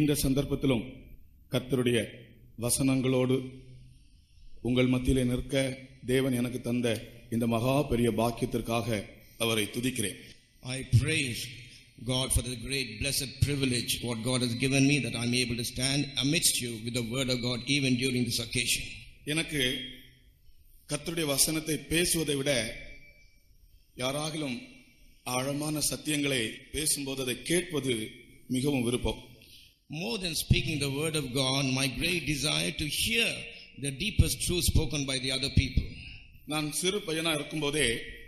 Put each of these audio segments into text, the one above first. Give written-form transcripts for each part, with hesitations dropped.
இந்த சந்தர்ப்பத்திலும் கர்த்தருடைய வசனங்களோடு உங்கள் மத்தியிலே நிற்க தேவன் எனக்கு தந்த இந்த மகா பெரிய பாக்கியத்திற்காக அவரை துதிக்கிறேன். I praise God for the great blessed privilege what God has given me, that I am able to stand amidst you with the word of God even during this occasion. எனக்கு கர்த்தருடைய வசனத்தை பேசுவதை விட யாராகிலும் ஆழமான சத்தியங்களை பேசும்போது அதை கேட்பது மிகவும் விருப்பம். More than speaking the word of God, my great desire to hear the deepest truth spoken by the other people. நான் சிறு பையனா இருக்கும்போதே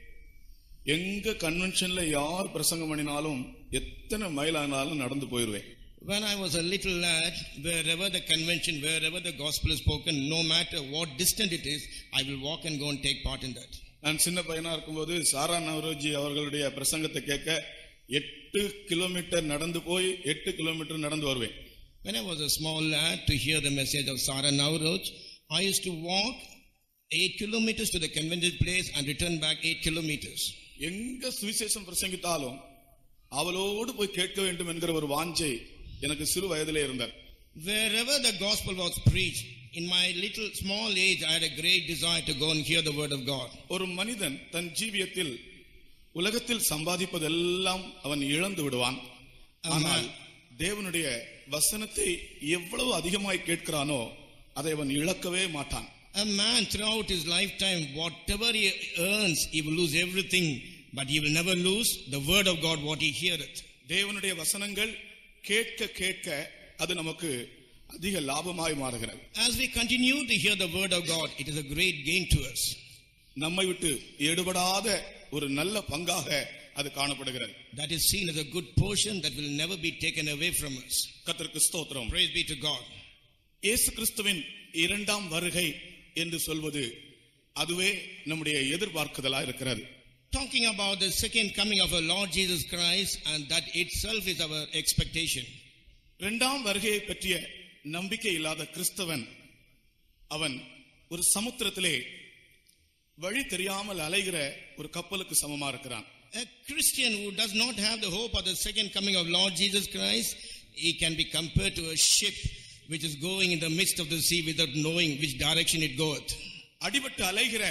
எங்க கன்வென்ஷன்ல யார் பிரசங்கம் பண்ணினாலும் எத்தனை மைல் ஆனாலும் நடந்து போயிடுவேன். When I was a little lad, wherever the convention, wherever the gospel is spoken, no matter what distant it is, I will walk and go and take part in that. நான் சின்ன பையனா இருக்கும்போது சாரா நவரோஜி அவர்களுடைய பிரசங்கத்தை கேட்க 8 கிலோமீட்டர் நடந்து போய் 8 kilometre நடந்து வருவேன். When I was a small lad, to hear the message of Sarah Navroj, I used to walk 8 kilometers to the convention place and return back 8 kilometers. எங்க சுவிசேஷம் பிரசங்கித்தாலும் அவளோடு போய் கேட்க வேண்டும் என்கிற ஒரு வாஞ்சை எனக்கு சிறு வயதிலே இருந்தது. Wherever the gospel was preached, in my little small age, I had a great desire to go and hear the word of God. ஒரு மனிதன் தன் ஜீவியத்தில் உலகத்தில் சம்பாதிப்பதெல்லாம் அவன் இழந்து விடுவான். ஆனால் தேவனுடைய வசனத்தை எவ்வளவு அதிகமாய் கேட்கிறானோ அதை அவன் இழக்கவே மாட்டான். A man throughout his lifetime, whatever he earns, he will lose everything, but he will never lose the word of God, what he heareth. தேவனுடைய வசனங்கள் கேட்க கேட்க அது நமக்கு அதிக லாபமாய் மாறுகிறது. As we continue to hear the word of God, it is a great gain to us. நம்மை விட்டு எடுபடாத ஒரு நல்ல பங்காக அது காணப்படுகிறது. That is seen as a good portion that will never be taken away from us. கர்த்தருக்கு ஸ்தோத்திரம். Praise be to God. இயேசு கிறிஸ்துவின் இரண்டாம் வருகை என்று சொல்வது அதுவே நம்முடைய எதிர்பார்க்குதலா இருக்கிறது. Talking about the second coming of our Lord Jesus Christ, and that itself is our expectation. இரண்டாம் வருகையை பற்றிய நம்பிக்கை இல்லாத கிறிஸ்தவன் அவன் ஒரு சமுத்திரத்திலே வழி தெரியாமல் அலைகிற ஒரு கப்பலுக்கு சமமா இருக்கிறான். A Christian who does not have the hope of the second coming of Lord Jesus Christ, he can be compared to a ship which is going in the midst of the sea without knowing which direction it goeth. அடிபட்டு அலைகிற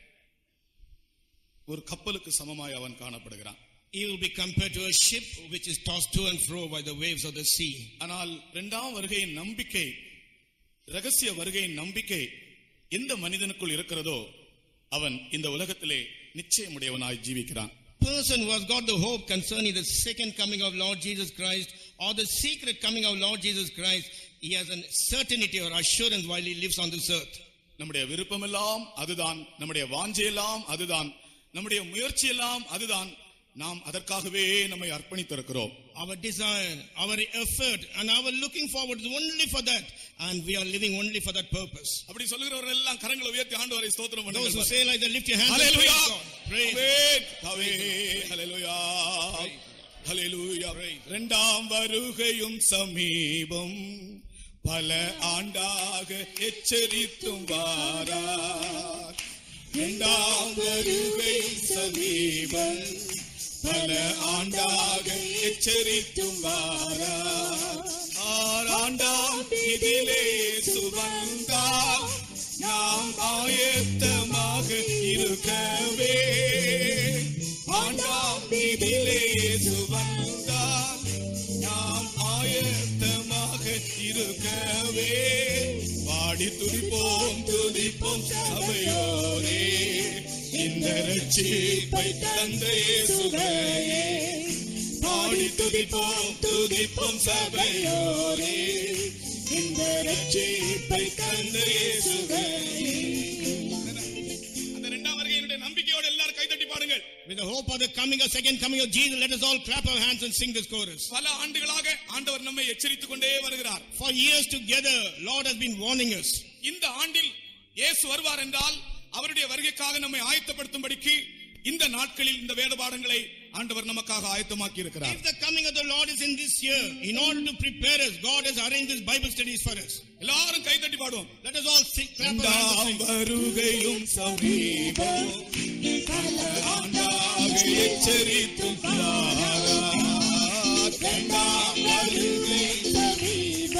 ஒரு கப்பலுக்கு சமமாய் அவன் காணப்படுகிறான். He will be compared to a ship which is tossed to and fro by the waves of the sea. ஆனால் இரண்டாம் வருகையின் நம்பிக்கை, ரகசிய வருகையின் நம்பிக்கை எந்த மனிதனுக்குள் இருக்கிறதோ அவன் இந்த உலகத்திலே நிச்சயமுடையவனாய் ஜீவிக்கிறான். Person who has got the hope concerning the second coming of Lord Jesus Christ or the secret coming of Lord Jesus Christ, he has a certainty or assurance while he lives on this earth. நம்முடைய விருப்பமெல்லாம் அதுதான், நம்முடைய வாஞ்சையெல்லாம் அதுதான், நம்முடைய முயற்சியெல்லாம் அதுதான். நாம் அதற்காகவே நம்மை அர்ப்பணித்திருக்கிறோம். Our desire, our effort and our looking forward is only for that, and we are living only for that purpose. அப்படி சொல்கிறவர்கள் எல்லாம் கரங்களை உயர்த்தி ஆண்டவரை ஸ்தோத்திரம் பண்ணுங்க. Those who say like that, lift your hands. Hallelujah. Praise God. Hallelujah. Hallelujah. இரண்டாம் வருகையும் சமீபம், பல ஆண்டாக எச்சரித்தும் வாரார். இரண்டாம் வருகையும் சமீபம், பல ஆண்டாக எச்சரித்தும் வாரார். ஆறாண்டாம் இதிலே சுவந்தால் நாம் ஆயத்தமாக இருக்கவே. ஆண்டாம் இதிலே சுவந்தால் நாம் ஆயத்தமாக இருக்கவே. பாடி துதிப்போம் துதிப்போம் சபையோரே, இந்த ரட்சிப்பை தந்த இயேசுவையே. பாடி துதிப்போம் துதிப்போம் சபையோரே, இந்த ரட்சிப்பை தந்த இயேசுவையே. அந்த இரண்டாம் வருகையினுடைய நம்பிக்கையோடு எல்லாரும் கைதட்டி பாடுங்கள். with the hope of the coming of second coming of Jesus, let us all clap our hands and sing this chorus. பல ஆண்டுகளாக ஆண்டவர் நம்மை எச்சரித்துக் கொண்டே வருகிறார். For years together, Lord has been warning us. இந்த ஆண்டில் இயேசு வருவார் என்றால் அவருடைய வருகைக்காக நம்மை ஆயத்தப்படுத்தும்படிக்கு இந்த நாட்களில் இந்த வேத பாடங்களை ஆண்டவர் நமக்காக ஆயத்தமாக்கி இருக்கிறார். If the coming of the Lord is in this year, in order to prepare us, God has arranged this Bible studies for us. எல்லாரும் கை தட்டி பாடுவோம். Let us all sing, clap our hands and sing. வருகையும் சமீபம், பல ஆண்டாக எச்சரித்தும் வாரார். இரண்டாம் வருகையும் சமீபம்,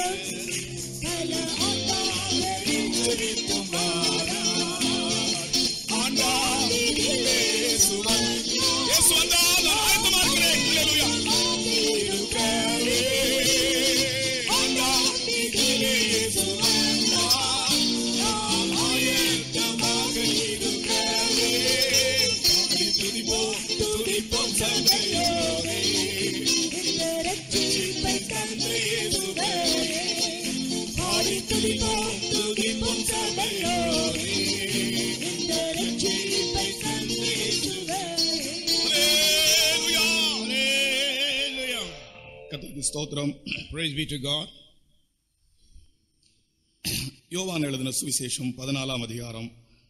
துதிப்போம் ஆண்டவரே இயேசு வந்தால் ஆயத்தமா இருக்கிறேன். அல்லேலூயா. இருக்கவே ஆண்டவரே இயேசு வந்தால் நாம் ஆயத்தமாக இருக்கவே. துதிப்போம் சபையோரே ரட்சிப்பை தந்த இயேசுவே. துதிப்போம் சபையோரே ரட்சிப்பை தந்த இயேசுவே. அல்லேலூயா. Hallelujah. கர்த்தருக்கு ஸ்தோத்திரம். Praise be to God. யோவான் எழுதின சுவிசேஷம் 14ஆம் அதிகாரம்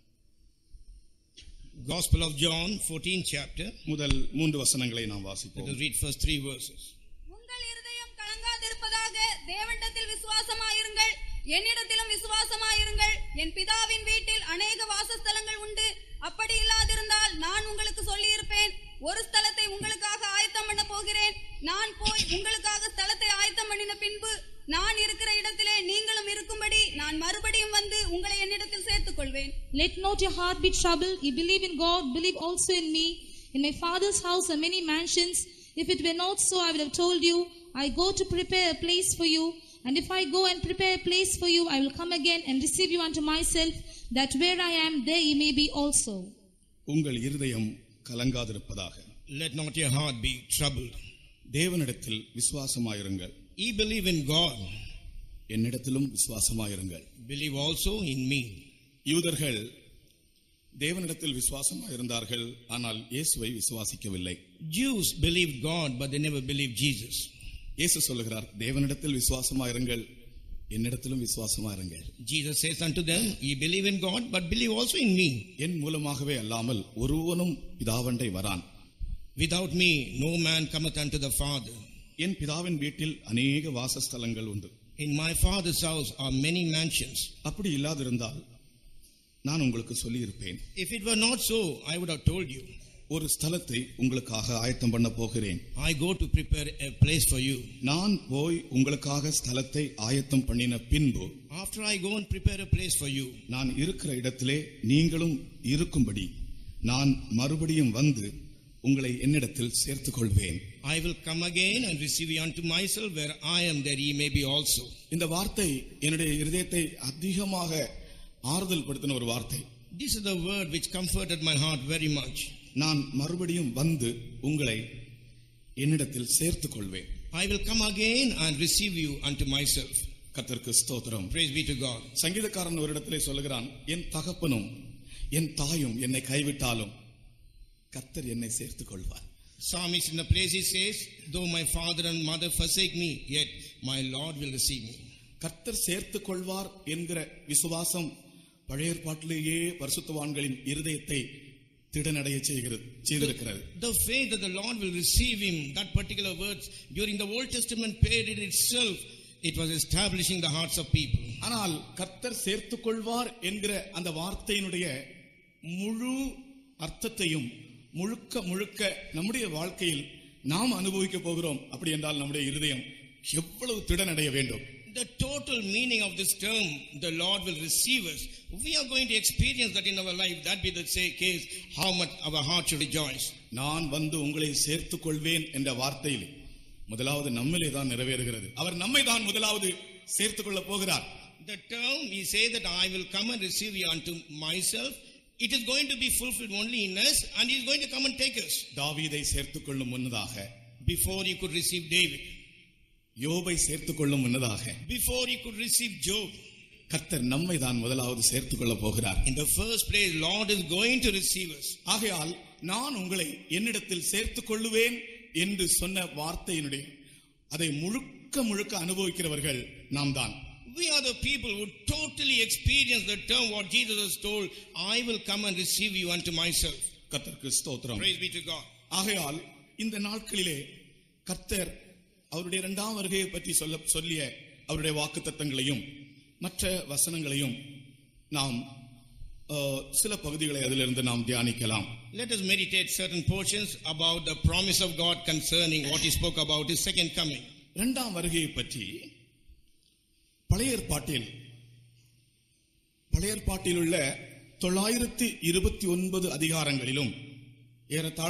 Gospel of John, 14th chapter. முதல் 3 வசனங்களை நாம் Let வாசிப்போம். us read first 3 verses. உங்கள் இருதயம் கலங்காதிருப்பதாக தேவனிடத்தில் விசுவாசமாயிருங்கள், என்னிடத்திலும் விசுவாசமாயிருங்கள். என் பிதாவின் வீட்டில் அநேக வாசஸ்தலங்கள் உண்டு. அப்படி இல்லாதிருந்தால் நான் உங்களுக்கு சொல்லியிருப்பேன். ஒரு ஸ்தலத்தை உங்களுக்காக ஆயத்தம் பண்ண போகிறேன். நான் போய் உங்களுக்காக ஸ்தலத்தை ஆயத்தம் பண்ணின பின்பு நான் இருக்கிற இடத்திலே நீங்களும் இருக்கும்படி நான் மறுபடியும் வந்து உங்களை என்னிடத்தில் சேர்த்துக் கொள்வேன். Let not your heart be troubled. You believe in God, believe also in me. In my Father's house are many mansions. If it were not so, I would have told you. I go to prepare a place for you. And if I go and prepare a place for you, I will come again and receive you unto myself, that where I am, there ye may be also. உங்கள் இருதயம் கலங்காதிருப்பதாக. Let not your heart be troubled. தேவனிடத்தில் விசுவாசமாயிருங்கள், Ye believe in God, என்னிடத்திலும் விசுவாசமாயிருங்கள். believe also in me. யூதர்கள் தேவனிடத்தில் விசுவாசமாயிருந்தார்கள், ஆனால் இயேசுவை விசுவாசிக்கவில்லை. Jews believed God, but they never believed Jesus. இயேசு சொல்லுகிறார், தேவனிடத்தில் விசுவாசமாயிருங்கள், என்னிடத்திலும் விசுவாசமாயிருங்கள். Jesus says unto them, Ye believe in God, but believe also in me. என் மூலமாகவே அல்லாமல் ஒருவனும் பிதாவண்டை வரான். Without me no man cometh unto the Father. என் பிதாவின் வீட்டில் அநேக வாசஸ்தலங்கள் உண்டு. In my Father's house are many mansions. அப்படி இல்லாதிருந்தால் நான் உங்களுக்கு சொல்லியிருப்பேன். If it were not so, I would have told you. ஒரு ஸ்தலத்தை உங்களுக்காக ஆயத்தம் பண்ண போகிறேன். I go to prepare a place for you. நான் போய் உங்களுக்காக ஸ்தலத்தை ஆயத்தம் பண்ணின பின்பு After I go and prepare a place for you, நான் இருக்கிற இடத்திலே நீங்களும் இருக்கும்படி நான் மறுபடியும் வந்து உங்களை என்னிடத்தில் சேர்த்துக் கொள்வேன். I will come again and receive you unto myself, where I am, there ye may be also. இந்த வார்த்தை என்னுடைய இருதயத்தை அதிகமாக ஆறுதல் படுத்தின ஒரு வார்த்தை. This is the word which comforted my heart very much. நான் மறுபடியும் வந்து உங்களை என்னிடத்தில் சேர்த்துக் கொள்வேன். I will come again and receive you unto myself. கர்த்தருக்கு ஸ்தோத்திரம். Praise be to God. சங்கீதக்காரன் ஒரு இடத்திலே சொல்லுகிறான், என் தகப்பனும் என் தாயும் என்னை கைவிட்டாலும் கர்த்தர் என்னை சேர்த்துக் கொள்வார். Psalmist in the place he says, though my father and mother forsake me, yet my Lord will receive me. கர்த்தர் சேர்த்துக் கொள்வார் என்கிற விசுவாசம் பழைய ஏற்பாட்டிலேயே பரிசுத்தவான்களின் இருதயத்தை திடனடைய செய்திருக்கிறது. The faith that the Lord will receive him, that particular words during the Old Testament period itself, it was establishing the hearts of people. ஆனால் கர்த்தர் சேர்த்துக் கொள்வார் என்கிற அந்த வார்த்தையினுடைய முழு அர்த்தத்தையும் முழுக்க முழுக்க நம்முடைய வாழ்க்கையில் நாம் அனுபவிக்க போகிறோம். அப்படி என்றால் நம்முடைய இருதயம் எவ்வளவு திடனடைய வேண்டும். The total meaning of this term, the Lord will receive us. We are going to experience that in our life. That be the case, how much our heart should rejoice. நான் வந்து உங்களை சேர்த்துக் கொள்வேன் என்ற வார்த்தையில் முதலாவது நம்மிலே தான் நிறைவேறுகிறது. அவர் நம்மை தான் முதலாவது சேர்த்துக் கொள்ள போகிறார். The term he says that I will come and receive you unto myself, it is going to be fulfilled only in us, and he is going to come and take us. தாவீதை சேர்த்துக் கொள்ளும் முன்னதாக, before he could receive David, யோபை சேர்த்துக் கொள்ளும் முன்னதாக, before he could receive Job, கர்த்தர் நம்மை தான் முதலாவது சேர்த்துக் கொள்ள போகிறார். in the first place Lord is going to receive us. ஆகையால் நான் உங்களை என்னிடத்தில் சேர்த்துக் கொள்ளுவேன் என்று சொன்ன வார்த்தையினுடைய அதை முழுக்க முழுக்க அனுபவிக்கிறவர்கள் நாம் தான். We are the people who totally experience the term what Jesus has told, I will come and receive you unto myself. கர்த்தருக்கு ஸ்தோத்திரம். Praise be to God. ஆகையால் இந்த நாட்களிலே கர்த்தர் அவருடைய இரண்டாம் வருகையை பற்றி சொல்லிய அவருடைய வாக்குத்தத்தங்களையும் மற்ற வசனங்களையும் நாம் சில பகுதிகளை அதிலிருந்து நாம் தியானிக்கலாம். Let us meditate certain portions about the promise of God concerning what he spoke about his second coming. இரண்டாம் வருகையை பற்றி பழைய ஏற்பாட்டில் பழைய ஏற்பாட்டில் உள்ள 929 அதிகாரங்களிலும் ஏறத்தாழ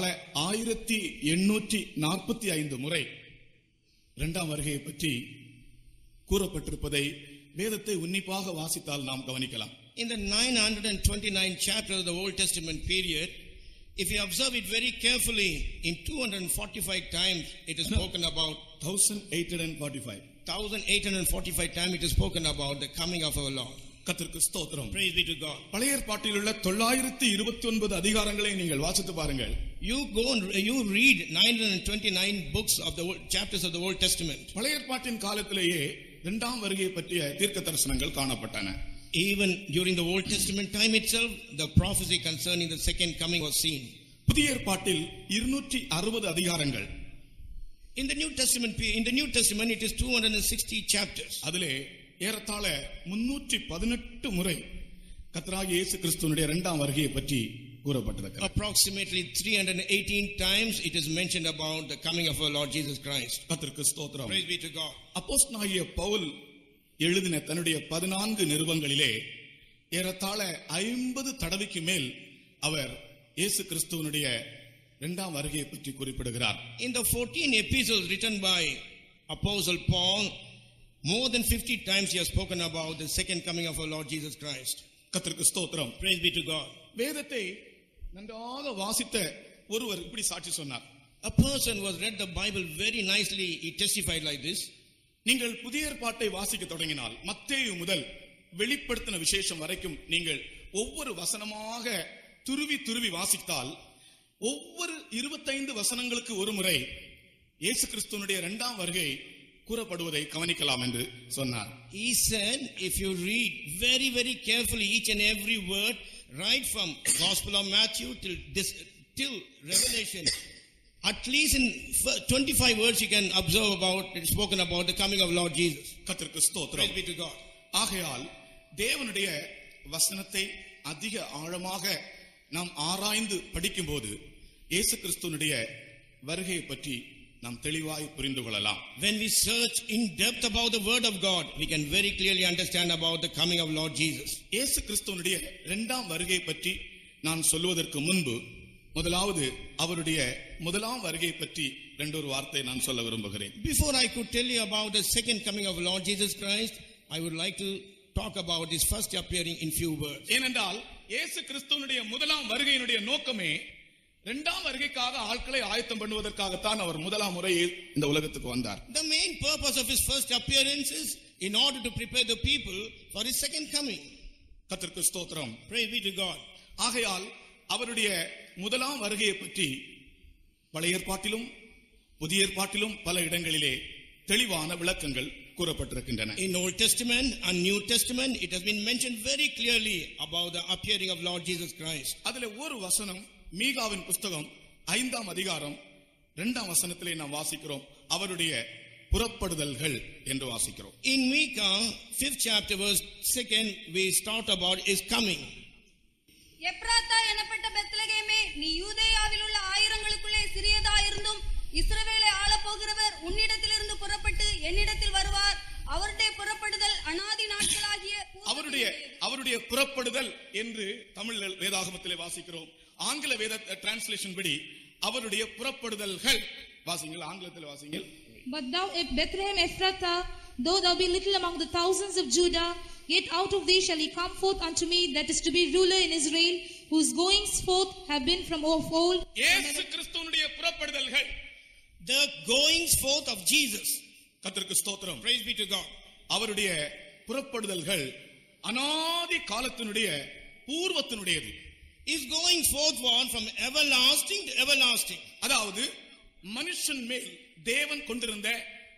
1845 முறை இரண்டாம் வருகையை பற்றி கூறப்பட்டிருப்பதை வேதத்தை உன்னிப்பாக வாசித்தால் நாம் கவனிக்கலாம். In the 929 chapters of the Old Testament period, if you observe it very carefully, in 245 times it is spoken about 1845 times it is spoken about the coming of our Lord. கர்த்தருக்கு ஸ்தோத்திரம். Praise be to God. பழைய ஏற்பாட்டில் உள்ள 929 அதிகாரங்களை நீங்கள் வாசித்து பாருங்கள். You go and you read 929 books of the chapters of the Old Testament. பழைய ஏற்பாட்டின் காலத்திலேயே இரண்டாம் வருகையை பற்றிய தீர்க்க தரிசனங்கள் காணப்பட்டன. Even during the Old Testament time itself, the prophecy concerning the second coming was seen. புதிய ஏற்பாட்டில் 260 அதிகாரங்கள். In the New Testament it is 260 chapters. அதிலே ஏறத்தாழ 318 முறை கர்த்தராகிய இயேசு கிறிஸ்துவினுடைய இரண்டாம் வருகையை பற்றி கூறப்பட்டிருக்கிறது. Approximately 318 times it is mentioned about the coming of our Lord Jesus Christ. கர்த்தருக்கு ஸ்தோத்திரம். Praise be to God. அப்போஸ்தலனாகிய பவுல் எழுதின தன்னுடைய 14 நிருபங்களிலே ஏறத்தாழ 50 தடவைக்கு மேல் அவர் இயேசு கிறிஸ்துவினுடைய இரண்டாம் வருகையை பற்றி குறிப்பிடுகிறார். In the 14 epistles written by Apostle Paul, more than 50 times he has spoken about the second coming of our Lord Jesus Christ. கர்த்தருக்கு ஸ்தோத்திரம். Praise be to God. வேதத்தை நன்றாக வாசித்த ஒருவர் இப்படி சாட்சி சொன்னார். A person who has read the Bible very nicely, he testified like this. நீங்கள் புதிய ஏற்பாட்டை வாசிக்க தொடங்கினால் மத்தேயு முதல் வெளிப்படுத்தின விசேஷம் வரைக்கும் நீங்கள் ஒவ்வொரு வசனமாக துருவி வாசித்தால் ஒவ்வொரு 25 வசனங்களுக்கு ஒரு முறை இயேசு கிறிஸ்துவினுடைய இரண்டாம் வருகை கூறப்படுவதை கவனிக்கலாம் என்று சொன்னார். He said, if you read very, very carefully each and every word, right from Gospel of Matthew till Revelation, at least in 25 words you can observe about, it's spoken about the coming of Lord Jesus. கர்த்தருக்கு ஸ்தோத்திரம். Praise be to God. ஆகையால் தேவனுடைய வசனத்தை அதிக ஆழமாக நாம் ஆராய்ந்து படிக்கும்போது இயேசு கிறிஸ்துவினுடைய வருகையை பற்றி நாம் தெளிவாய் புரிந்து கொள்ளலாம். When we search in depth about the word of God, we can very clearly understand about the coming of Lord Jesus. இயேசு கிறிஸ்துவினுடைய இரண்டாம் வருகை பற்றி நான் சொல்வதற்கு முன்பு முதலாவது அவருடைய முதலாம் வருகை பற்றி ஒரு வார்த்தை நான் சொல்ல விரும்புகிறேன். Before I could tell you about the second coming of Lord Jesus Christ, I would like to talk about his first appearing in few words. ஏனென்றால் இயேசு கிறிஸ்துவினுடைய முதலாம் வருகையினுடைய நோக்கமே இரண்டாம் வருகைக்காக ஆட்களை ஆயத்தம் பண்ணுவதற்காகத்தான் அவர் முதலாம் முறை இந்த உலகத்துக்கு வந்தார். The main purpose of his first appearance is in order to prepare the people for his second coming. கர்த்தருக்கு ஸ்தோத்திரம். Praise be to God. ஆகையால் அவருடைய முதலாம் வருகையை பற்றி பழைய ஏற்பாட்டிலும் புதிய ஏற்பாட்டிலும் பல இடங்களிலே தெளிவான விளக்கங்கள் கூறப்பட்டிருக்கின்றன. In Old Testament and New Testament it has been mentioned very clearly about the appearing of Lord Jesus Christ. அதிலே ஒரு வசனம் மீகாவின் புத்தகம் 5ஆம் அதிகாரம் 2ஆம் வசனத்திலே நாம் வாசிக்கிறோம், அவருடைய புறப்படுதல்கள் என்று வாசிக்கிறோம். In Micah 5th chapter verse 2 we start about his coming. எப்ராத்தா எனப்பட்ட பெத்லகேமே, நீ யூதேயாவில் உள்ள ஆயிரங்களுக்குள்ளே சிறியதாயிருந்தும் இஸ்ரவேலை ஆளப் போகிறவர் உன்னிடத்திலிருந்து புறப்பட்டு என்னிடத்தில் வருவார். அவருடைய புறப்படுதல் அநாதி நாட்களாகிய அவருடைய புறப்படுதல் என்று தமிழ் வேதாகமத்திலே வாசிக்கிறோம். ஆங்கில வேத டிரான்ஸ்லேஷன் படி அவருடைய புறப்படுதல்கள் வாசிங்கள், ஆங்கிலத்தில் வாசிங்கள். But thou, Bethlehem Ephrathah, though thou be little among the thousands of Judah, yet out of thee shall he come forth unto me that is to be ruler in Israel, whose goings forth have been from of old. இயேசு கிறிஸ்துவினுடைய புறப்படுதல்கள், the goings forth of Jesus. கர்த்தருக்கு ஸ்தோத்திரம். Praise be to God. அவருடைய புறப்படுதல்கள் அநாதி காலத்தினுடைய பூர்வத்தினுடையது. Is going forth one from everlasting to everlasting. அதாவது மனுஷன் மேல் தேவன் கொண்டிருந்த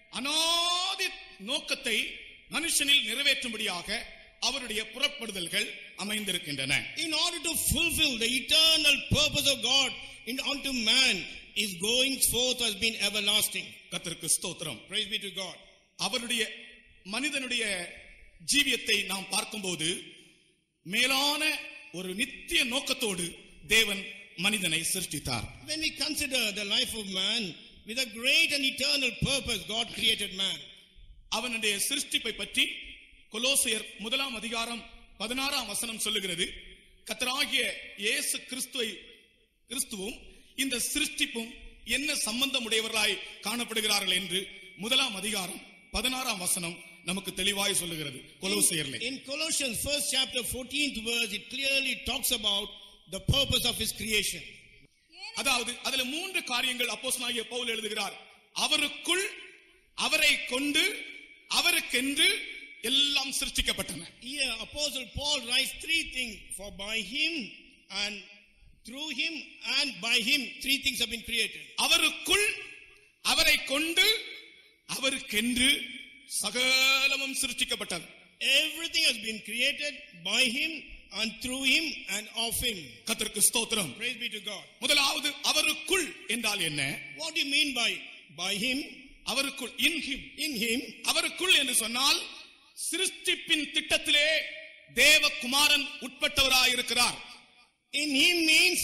அநாதி நோக்கத்தை மனுஷனில் நிறைவேற்றும்படியாக அவருடைய புறப்படுதல்கள் அமைந்திருக்கின்றன. In order to fulfill the eternal purpose of God unto man, his going forth has been everlasting. கர்த்தருக்கு ஸ்தோத்திரம். Praise be to God. அவருடைய மனிதனுடைய ஜீவியத்தை நாம் பார்க்கும்போது மேலான ஒரு நித்திய நோக்கத்தோடு தேவன் மனிதனை சிருஷ்டித்தார். When we consider the life of man, with a great and eternal purpose God created man. அவனுடைய சிருஷ்டிப்பை பற்றி கொலோசியர் 1ஆம் அதிகாரம் 16ஆம் வசனம் சொல்லுகிறது, கர்த்தராகிய இயேசு கிறிஸ்துவும் இந்த சிருஷ்டிப்பும் என்ன சம்பந்தம் உடையவர்களாய் காணப்படுகிறார்கள் என்று 1ஆம் அதிகாரம் 16ஆம் வசனம் நமக்கு தெளிவாய் சொல்லுகிறது. கொலோசியர்ல In Colossians 1st chapter 14th verse, it clearly talks about the purpose of his creation. அதாவது அதுல 3 காரியங்கள் அப்போஸ்தலனாகிய பவுல் எழுதுகிறார். அவருக்குள், அவரை கொண்டு, அவருக்கென்று எல்லாம் சிருஷ்டிக்கப்பட்டன. Here Apostle Paul writes 3 things: for by him and through him and by him 3 things have been created. அவருக்குள், அவரை கொண்டு, அவருக்கென்று சகலமும் சிருஷ்டிக்கப்பட்டது. Everything has been created by him and through him and of him. கர்த்தருக்கு ஸ்தோத்திரம். Praise be to God. முதலாவது அவருக்குள் என்றால் என்ன? What do you mean by him? அவருக்குள், in him. அவருக்குள் என்று சொன்னால் சிருஷ்டிப்பின் திட்டத்திலே தேவகுமாரன் உட்பட்டவராய் இருக்கிறார். In him means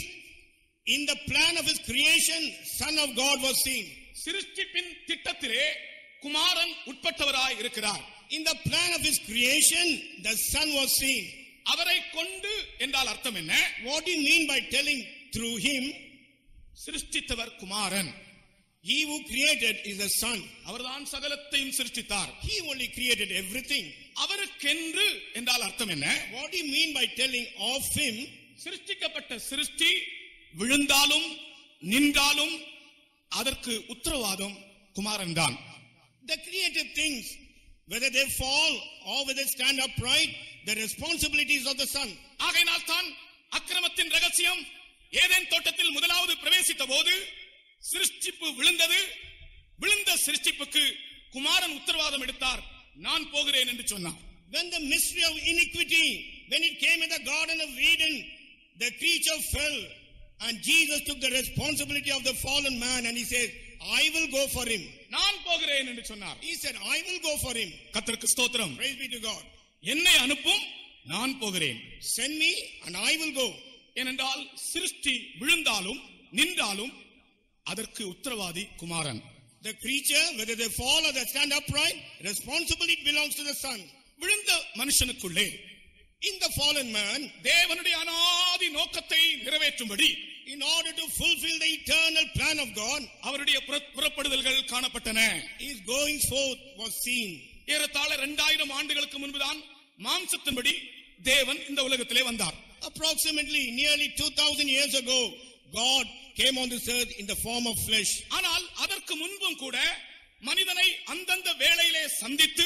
in the plan of his creation, Son of God was seen. சிருஷ்டிப்பின் திட்டத்திலே குமாரன் உட்பட்டவராய் இருக்கிறார். In the plan of his creation, the Son was seen. அவரை கொண்டு என்றால் அர்த்தம் என்ன? What do you mean by telling through him? சிருஷ்டித்தவர் Kumaran. He who created is the Son. அவர்தான் சகலத்தையும் சிருஷ்டித்தார். He only created everything. அவருக்கென்று என்றால் அர்த்தம் என்ன? What do you mean by telling of him? சிருஷ்டிக்கப்பட்ட சிருஷ்டி விழுந்தாலும் நின்றாலும் அதற்கு உத்தரவாதம் குமாரன் தான். The created things, whether they fall or whether they stand upright, the responsibilities of the Son. ஆகையினால் தான் அக்கிரமத்தின் ரகசியம் ஏதேன் தோட்டத்தில் முதலாவது பிரவேசித்த போது சிருஷ்டிப்பு விழுந்தது. விழுந்த சிருஷ்டிப்புக்கு குமாரன் உத்தரவாதம் எடுத்தார். நான் போகிறேன் என்று சொன்னார். When the mystery of iniquity, when it came in the Garden of Eden, the creature fell and Jesus took the responsibility of the fallen man and he said, I will go for him. நான் போகிறேன் என்று சொன்னார். He said, I will go for him. கர்த்தருக்கு ஸ்தோத்திரம். Praise be to God. என்னை அனுப்பும், நான் போகிறேன். Send me and I will go. ஏனென்றால் சிருஷ்டி விழுந்தாலும் நின்றாலும் அதற்கு உத்தரவாதி குமாரன். The creature, whether they fall or they stand upright, responsibility belongs to the Son. விழுந்த மனுஷனுக்குள்ளே, in the fallen man, தேவனுடைய அநாதி நோக்கத்தை நிறைவேற்றும்படி, in order to fulfill the eternal plan of God, அவருடைய புறப்படுதல்கள் காணப்பட்டன. his going forth was seen. ஏறத்தாழ 2000 ஆண்டுகளுக்கு முன்புதான் மாம்சத்தின்படி தேவன் இந்த உலகத்திலே வந்தார். Approximately nearly 2000 years ago, God came on this earth in the form of flesh. ஆனால் அதற்கு முன்பும் கூட மனிதனை அந்தந்த வேளையிலே சந்தித்து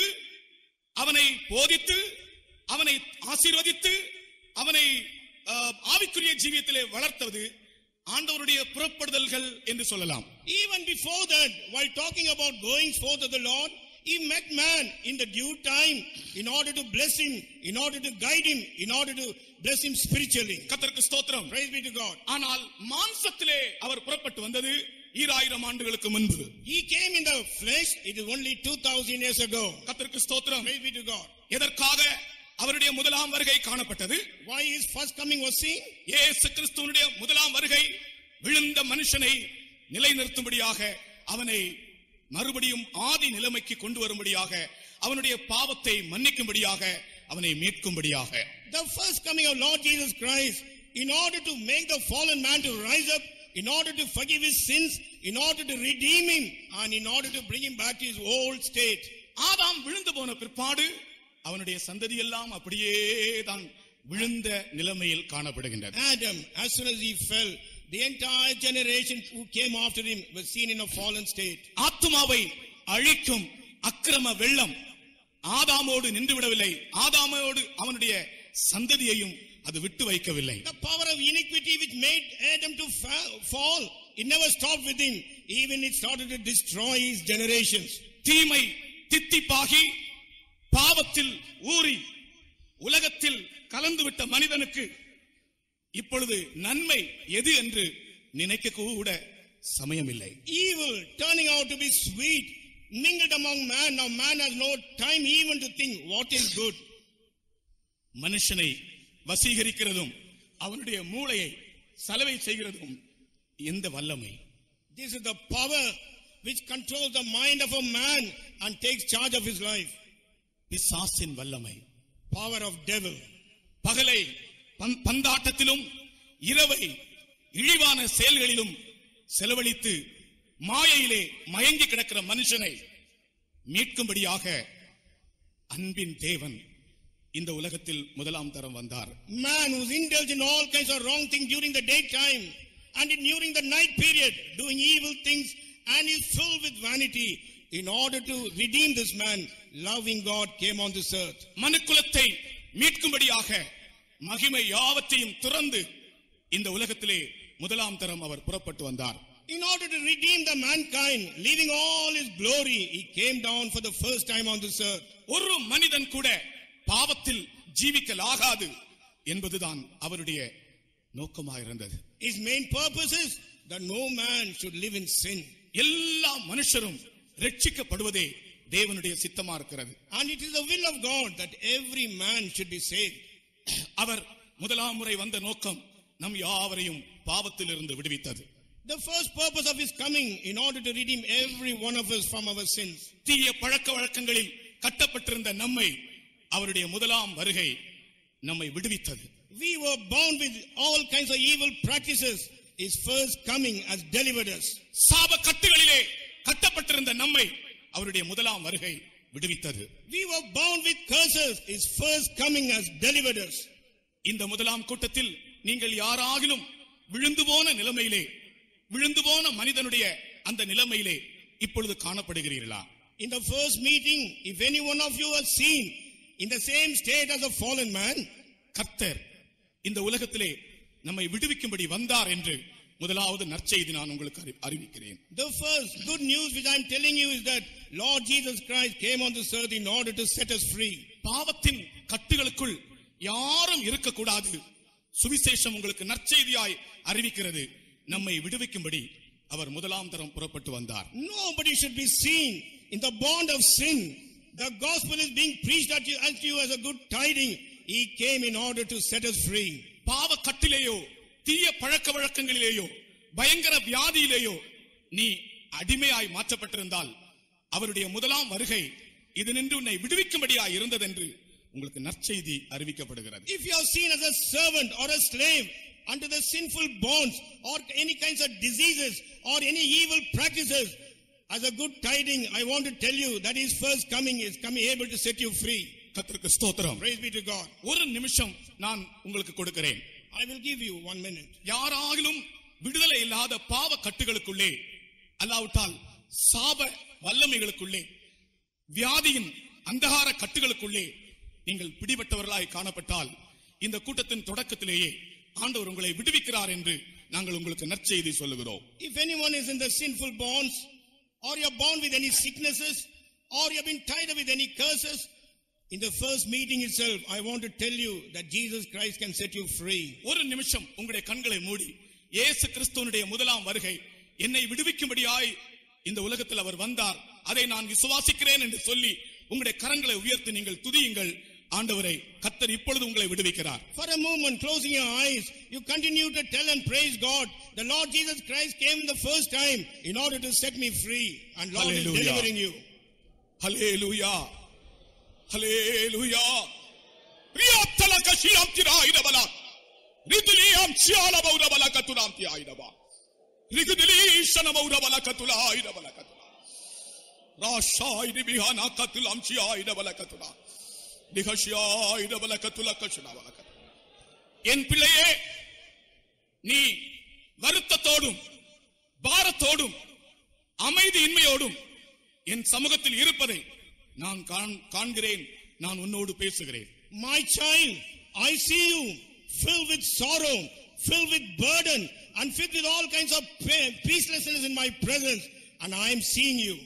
அவனை போதித்து அவனை ஆசீர்வதித்து அவனை ஆவிக்குரிய ஜீவியத்திலே வளர்த்தது ஆண்டவருடைய புறப்படுதல்கள் என்று சொல்லலாம். Even before that, while talking about going forth of the Lord, he met man in the due time in order to bless him, in order to guide him, in order to bless him spiritually. கர்த்தருக்கு ஸ்தோத்திரம். Praise be to God. ஆனால் மாம்சத்திலே அவர் புறப்பட்டு வந்தது 2000 ஆண்டுகளுக்கு முன்பு. He came in the flesh, it is only 2000 years ago. கர்த்தருக்கு ஸ்தோத்திரம். Praise be to God. எதற்காக அவருடைய முதலாம் வருகை காணப்பட்டது? Why his first coming was seen? இயேசு கிறிஸ்துவினுடைய முதலாம் வருகை விழுந்த மனுஷனை நிலைநிறுத்தும்படியாக, அவனை மறுபடியும் ஆதி நிலைமைக்கு கொண்டு வரும்படியாக, அவனுடைய பாவத்தை மன்னிக்கும்படியாக, அவனை மீட்கும்படியாக. The first coming of Lord Jesus Christ, in order to make the fallen man to rise up, in order to forgive his sins, in order to redeem him, and in order to bring him back to his old state. ஆதாம் விழுந்து போன பிற்பாடு அவனுடைய சந்ததி எல்லாம் அப்படியே தான் விழுந்த நிலைமையில் காணப்படுகின்றது. Adam, as soon as he fell, the entire generation who came after him was seen in a fallen state. ஆத்துமாவை அழிக்கும் அக்கிரம வெள்ளம் ஆதாமோடு நின்று விடவில்லை, ஆதாமோடு அவனுடைய சந்ததியையும் அது விட்டு வைக்கவில்லை. The power of iniquity which made Adam to fall, it never stopped with him, even it started to destroy his generations. தீமை தித்திப்பாகி பாவத்தில் ஊறி உலகத்தில் கலந்துவிட்ட மனிதனுக்கு இப்பொழுது நன்மை எது என்று நினைக்க கூட சமயமில்லை. Evil turning out to be sweet mingled among man. Now man has no time even to think what is good. மனுஷனை வசீகரிக்கிறதும் அவனுடைய மூளையை சலவை செய்கிறதும் எந்த வல்லமை? This is the power which controls the mind of a man and takes charge of his life. பிசாசின் வல்லமை. Power of devil. பகலை பந்தாட்டத்திலும் இரவை இழிவான செயல்களிலும் செலவழித்து மாயையிலே மயங்கி கிடக்கிற மனுஷனை மீட்கும்படியாக அன்பின் தேவன் இந்த உலகத்தில் முதலாம் தரம் வந்தார். Man who's indulged in all kinds of wrong things during the daytime and during the night period, doing evil things and is filled with vanity. In order to redeem this man, loving God came on this earth. மனுக்குலத்தை மீட்கும்படியாக மகிமை யாவற்றையும் துறந்து இந்த உலகத்திலே முதலாம் தரம் அவர் புறப்பட்டு வந்தார். In order to redeem the mankind, leaving all his glory, he came down for the first time on this earth. ஒரு மனிதன் கூட பாவத்தில் ஜீவிக்கலாகாது என்பதுதான் அவருடைய நோக்கமாக இருந்தது. His main purpose is that no man should live in sin. எல்லா மனுஷரும் ரட்சிக்கப்படுவதே தேவனுடைய சித்தமா இருக்கிறது. And it is the will of God that every man should be saved. அவர் முதலாம் முறை வந்த நோக்கம் நம் யாவரையும் பாவத்திலிருந்து விடுவித்தது. The first purpose of his coming in order to redeem every one of us from our sins. தீய பழக்க வழக்கங்களில் கட்டப்பட்டிருந்த நம்மை அவருடைய முதலாம் வருகை நம்மை விடுவித்தது. We were bound with all kinds of evil practices. His first coming has delivered us. சாப கட்டுகளிலே கட்டப்பட்டிருந்த நம்மை அவருடைய முதலாம் வருகை விடுவித்தது. We were bound with curses. His first coming has delivered us. இந்த முதலாம் கூட்டத்தில் நீங்கள் யாராகிலும் விழுந்து போன நிலைமையிலே, விழுந்து போன மனிதனுடைய அந்த நிலைமையிலே இப்பொழுது காணப்படுகிறீர்களா? In the first meeting, if any one of you are seen in the same state as a fallen man, கர்த்தர் இந்த உலகத்திலே நம்மை விடுவிக்கும்படி வந்தார் என்று முதலாவது நற்செய்தி நான் உங்களுக்கு அறிவிக்கிறேன். The first good news which I am telling you is that Lord Jesus Christ came on this earth in order to set us free. பாவத்தின் கட்டுகளுக்குள் யாரும் இருக்கக்கூடாது. சுவிசேஷம் உங்களுக்கு நற்செய்தியாய் அறிவிக்கிறது. நம்மை விடுவிக்கும்படி அவர் முதலாம் தரம் புறப்பட்டு வந்தார். Nobody should be seen in the bond of sin. The gospel is being preached unto you as a good tiding. He came in order to set us free. பாவ கட்டிலேயோ தீய பழக்க வழக்கங்களிலேயோ பயங்கர வியாதியிலேயோ நீ அடிமையாய் மாற்றப்பட்டிருந்தால் அவருடைய முதலாம் வருகை இது நின்று உன்னை விடுவிக்கும்படியாய் இருந்ததென்று உங்களுக்கு நற்செய்தி அறிவிக்கப்படுகிறது. If you are seen as a servant or a slave under the sinful bonds or any kinds of diseases or any evil practices, as a good tiding, I want to tell you that his first coming is coming able to set you free. கர்த்தருக்கு ஸ்தோத்திரம். Praise be to God. ஒரு நிமிஷம் நான் உங்களுக்கு கொடுக்கிறேன். I will give you 1 minute. யாராகிலும் விடுதலை இல்லாத பாவ கட்டுகளுக்குள்ளே அல்லாவிட்டால் சாப வல்லமைகளுக்குள்ளே வியாதியின் அந்தகார கட்டுகளுக்குள்ளே நீங்கள் பிடிபட்டவர்களாய் காணப்பட்டால் இந்த கூட்டத்தின் தொடக்கத்திலேயே ஆண்டவர் உங்களை விடுவிக்கிறார் என்று நாங்கள் உங்களுக்கு நற்செய்தி சொல்லுகிறோம். If anyone is in the sinful bonds, or you are bound with any sicknesses, or you have been tied up with any curses, in the first meeting itself, I want to tell you that Jesus Christ can set you free. ஒரு நிமிஷம் உங்களுடைய கண்களை மூடி இயேசு கிறிஸ்துவினுடைய முதலாம் வருகை என்னை விடுவிக்கும்படியாய் இந்த உலகத்தில் அவர் வந்தார், அதை நான் விசுவாசிக்கிறேன் என்று சொல்லி உங்களுடைய கரங்களை உயர்த்தி நீங்கள் துதியுங்கள். ஆண்டவரை கர்த்தர் இப்பொழுது உங்களை விடுவிக்கிறார். For a moment, closing your eyes, you continue to tell and praise God. The Lord Jesus Christ came the first time in order to set me free, and Lord is delivering you. Hallelujah. Hallelujah. Riyatala kashiam tiraida bala. Ridliam chiala baura bala katuram tiaida ba. Rigdli shana baura bala katula ida bala katula. Rashai di bihana katulam chiaida bala katula. Dihashiaida bala katula kashna bala katula. என் பிள்ளையே, நீ வருத்தத்தோடும் பாரத்தோடும் அமைதியின்மையோடும் என் சமூகத்தில் இருப்பதை நான் காண்கிறேன். நான் உன்னோடு பேசுகிறேன். My child, I see you filled with sorrow, filled with burden, and filled with all kinds of peacelessness in my presence, and I am seeing you.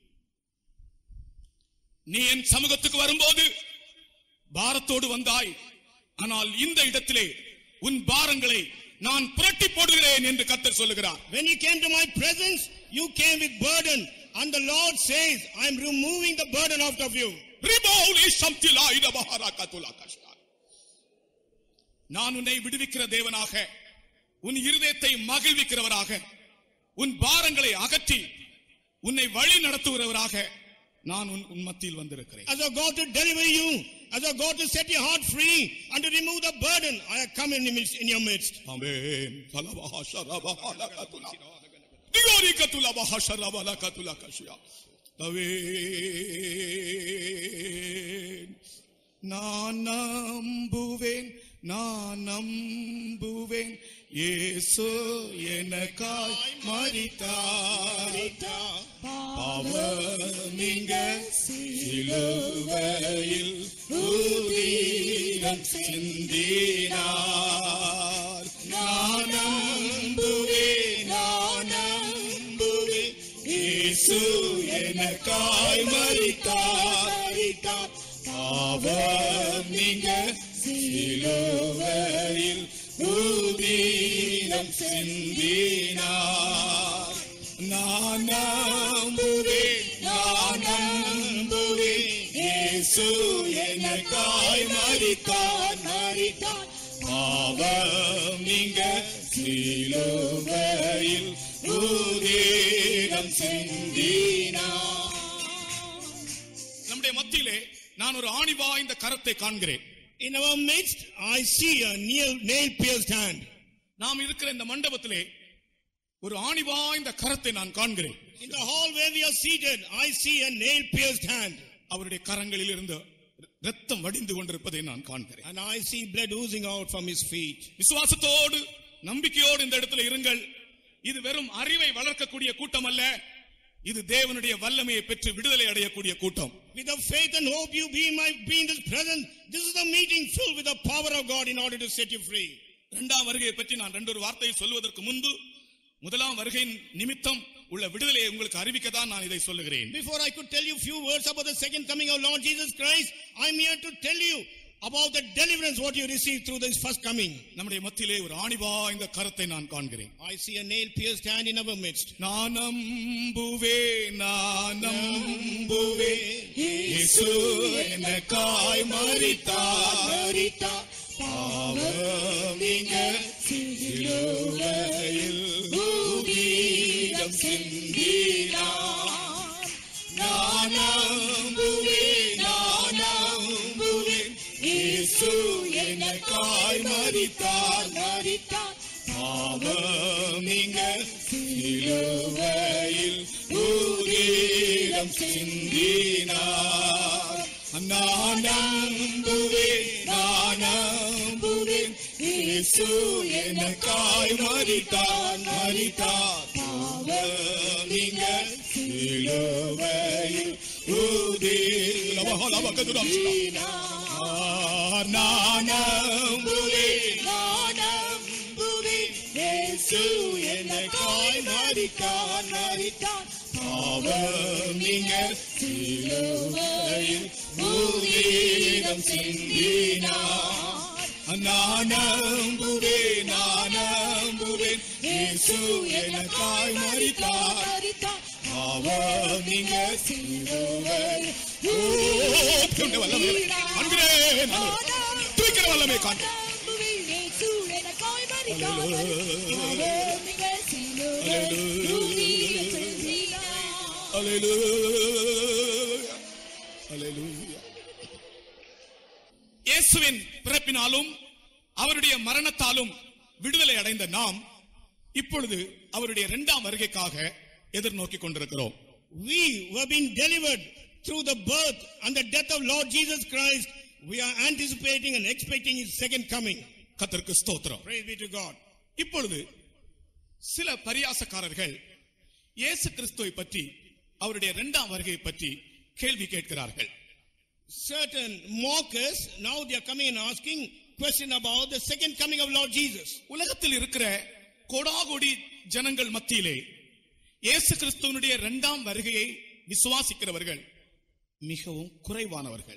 நீ என் சமூகத்துக்கு வரும்போது பாரத்தோடு வந்தாய், ஆனால் இந்த இடத்திலே உன் பாரங்களை நான் புரட்டி போடுகிறேன் என்று கர்த்தர் சொல்லுகிறார். When you came to my presence, you came with burden, and the Lord says, I am removing the burden out of you. நான் உன்னை விடுவிக்கிற தேவனாக, உன் இருதயத்தை மகிழ்விக்கிறவராக, உன் பாரங்களை அகற்றி உன்னை வழி நடத்துகிறவராக நான் உன் மத்தியில் வந்திருக்கிறேன். As a God to deliver you, as a God to set your heart free and to remove the burden, I have come in your midst. Amen. Diorikatula bahasharabala katula kashya. Amen. நான் நம்புவேன் இயேசு எனக்காய் மரித்தார், பாவம் நீங்க சிலுவையில் ஊதியம் சிந்தினார். நான் நம்புவேன் இயேசு எனக்காய் மரித்தார், பாவம் நீங்க சிலுவையில் ஊதியம் சிந்தினார். நான் நம்புவேன் இயேசு எனக்காய் மரித்தார், பாவம் நீங்க சிலுவையில் ஊதியம் சிந்தினார். நம்முடைய மத்தியிலே நான் ஒரு ஆணிவாய்ந்த கரத்தை காண்கிறேன். In our midst, I see a nail-pierced hand. நாம் இருக்கிற இந்த மண்டபத்திலே ஒரு ஆணிவாய்ந்த கரத்தை நான் காண்கிறேன். In the hall where we are seated, I see a nail-pierced hand. அவருடைய கரங்களில் இருந்து இரத்தம் வடிந்து கொண்டிருப்பதை நான் காண்கிறேன். And I see blood oozing out from his feet. விசுவாசத்தோடு நம்பிக்கையோடு இந்த இடத்துல இருங்கள். இது வெறும் அறிவை வளர்க்கக்கூடிய கூட்டம் அல்ல, இது தேவனுடைய வல்லமையை பெற்று விடுதலை அடையக்கூடிய கூட்டம். With the faith and hope you be in this presence, this is a meeting filled with the power of God in order to set you free. இரண்டாம் வருகையை பற்றி நான் ரெண்டு வார்த்தையை சொல்வதற்கு முன்பு முதலாம் வருகையின் நிமித்தம் உள்ள விடுதலையை உங்களுக்கு அறிவிக்க தான் நான் இதை சொல்லுகிறேன். Before I could tell you few words about the second coming of Lord Jesus Christ, I am here to tell you about the deliverance what you received through this first coming. நம்முடைய மத்தியிலே ஒரு ஆணிவாய்ந்த கரத்தை நான் காண்கிறேன். I see a nail-pierced hand in our midst. நான் நம்புவேன் இயேசு எனக்காய் மரித்தார், பாவம் நீங்க சிலுவையில் ஊதியம் சிந்தினார். நான் நம்புவேன் இயேசு எனக்காய் மரித்தார், பாவம் நீங்க சிலுவையில் ஊதியம் சிந்தினார். நான் நம்புவேன் இயேசு எனக்காய் மரித்தார், பாவம் நீங்க சிலுவையில் ஊதியம் சிந்தினார். நான் நம்புவேன் இயேசு எனக்காய் மரித்தார், பாவம் நீங்க சிலுவையில் ஊதியம் சிந்தினார். நான் நம்புவேன் இயேசு எனக்காய் மரித்தார், பாவம் நீங்க சிலுவையில் ஊதியம் வல்லமை காண்கிறேன், தூக்கிற வல்லமை காண்கிறேன். இயேசுவின் பிறப்பினாலும் அவருடைய மரணத்தாலும் விடுதலை அடைந்த நாம் இப்பொழுது அவருடைய இரண்டாம் வருகைக்காக எதிர்நோக்கிக் கொண்டிருக்கிறோம். We who have been delivered through the birth and the death of Lord Jesus Christ, we are anticipating and expecting his second coming. கர்த்தருக்கு ஸ்தோத்திரம். Praise be to God. இப்பொழுது சில பரியாசக்காரர்கள் இயேசு கிறிஸ்துவை பற்றி அவருடைய இரண்டாம் வருகையை பற்றி கேள்வி கேட்கிறார்கள். Certain mockers now they are coming and asking question about the second coming of Lord Jesus. உலகத்தில் இருக்கிற கோடாகோடி ஜனங்கள் மத்தியிலே இயேசு கிறிஸ்துவினுடைய இரண்டாம் வருகையை விசுவாசிக்கிறவர்கள் மிகவும் குறைவானவர்கள்.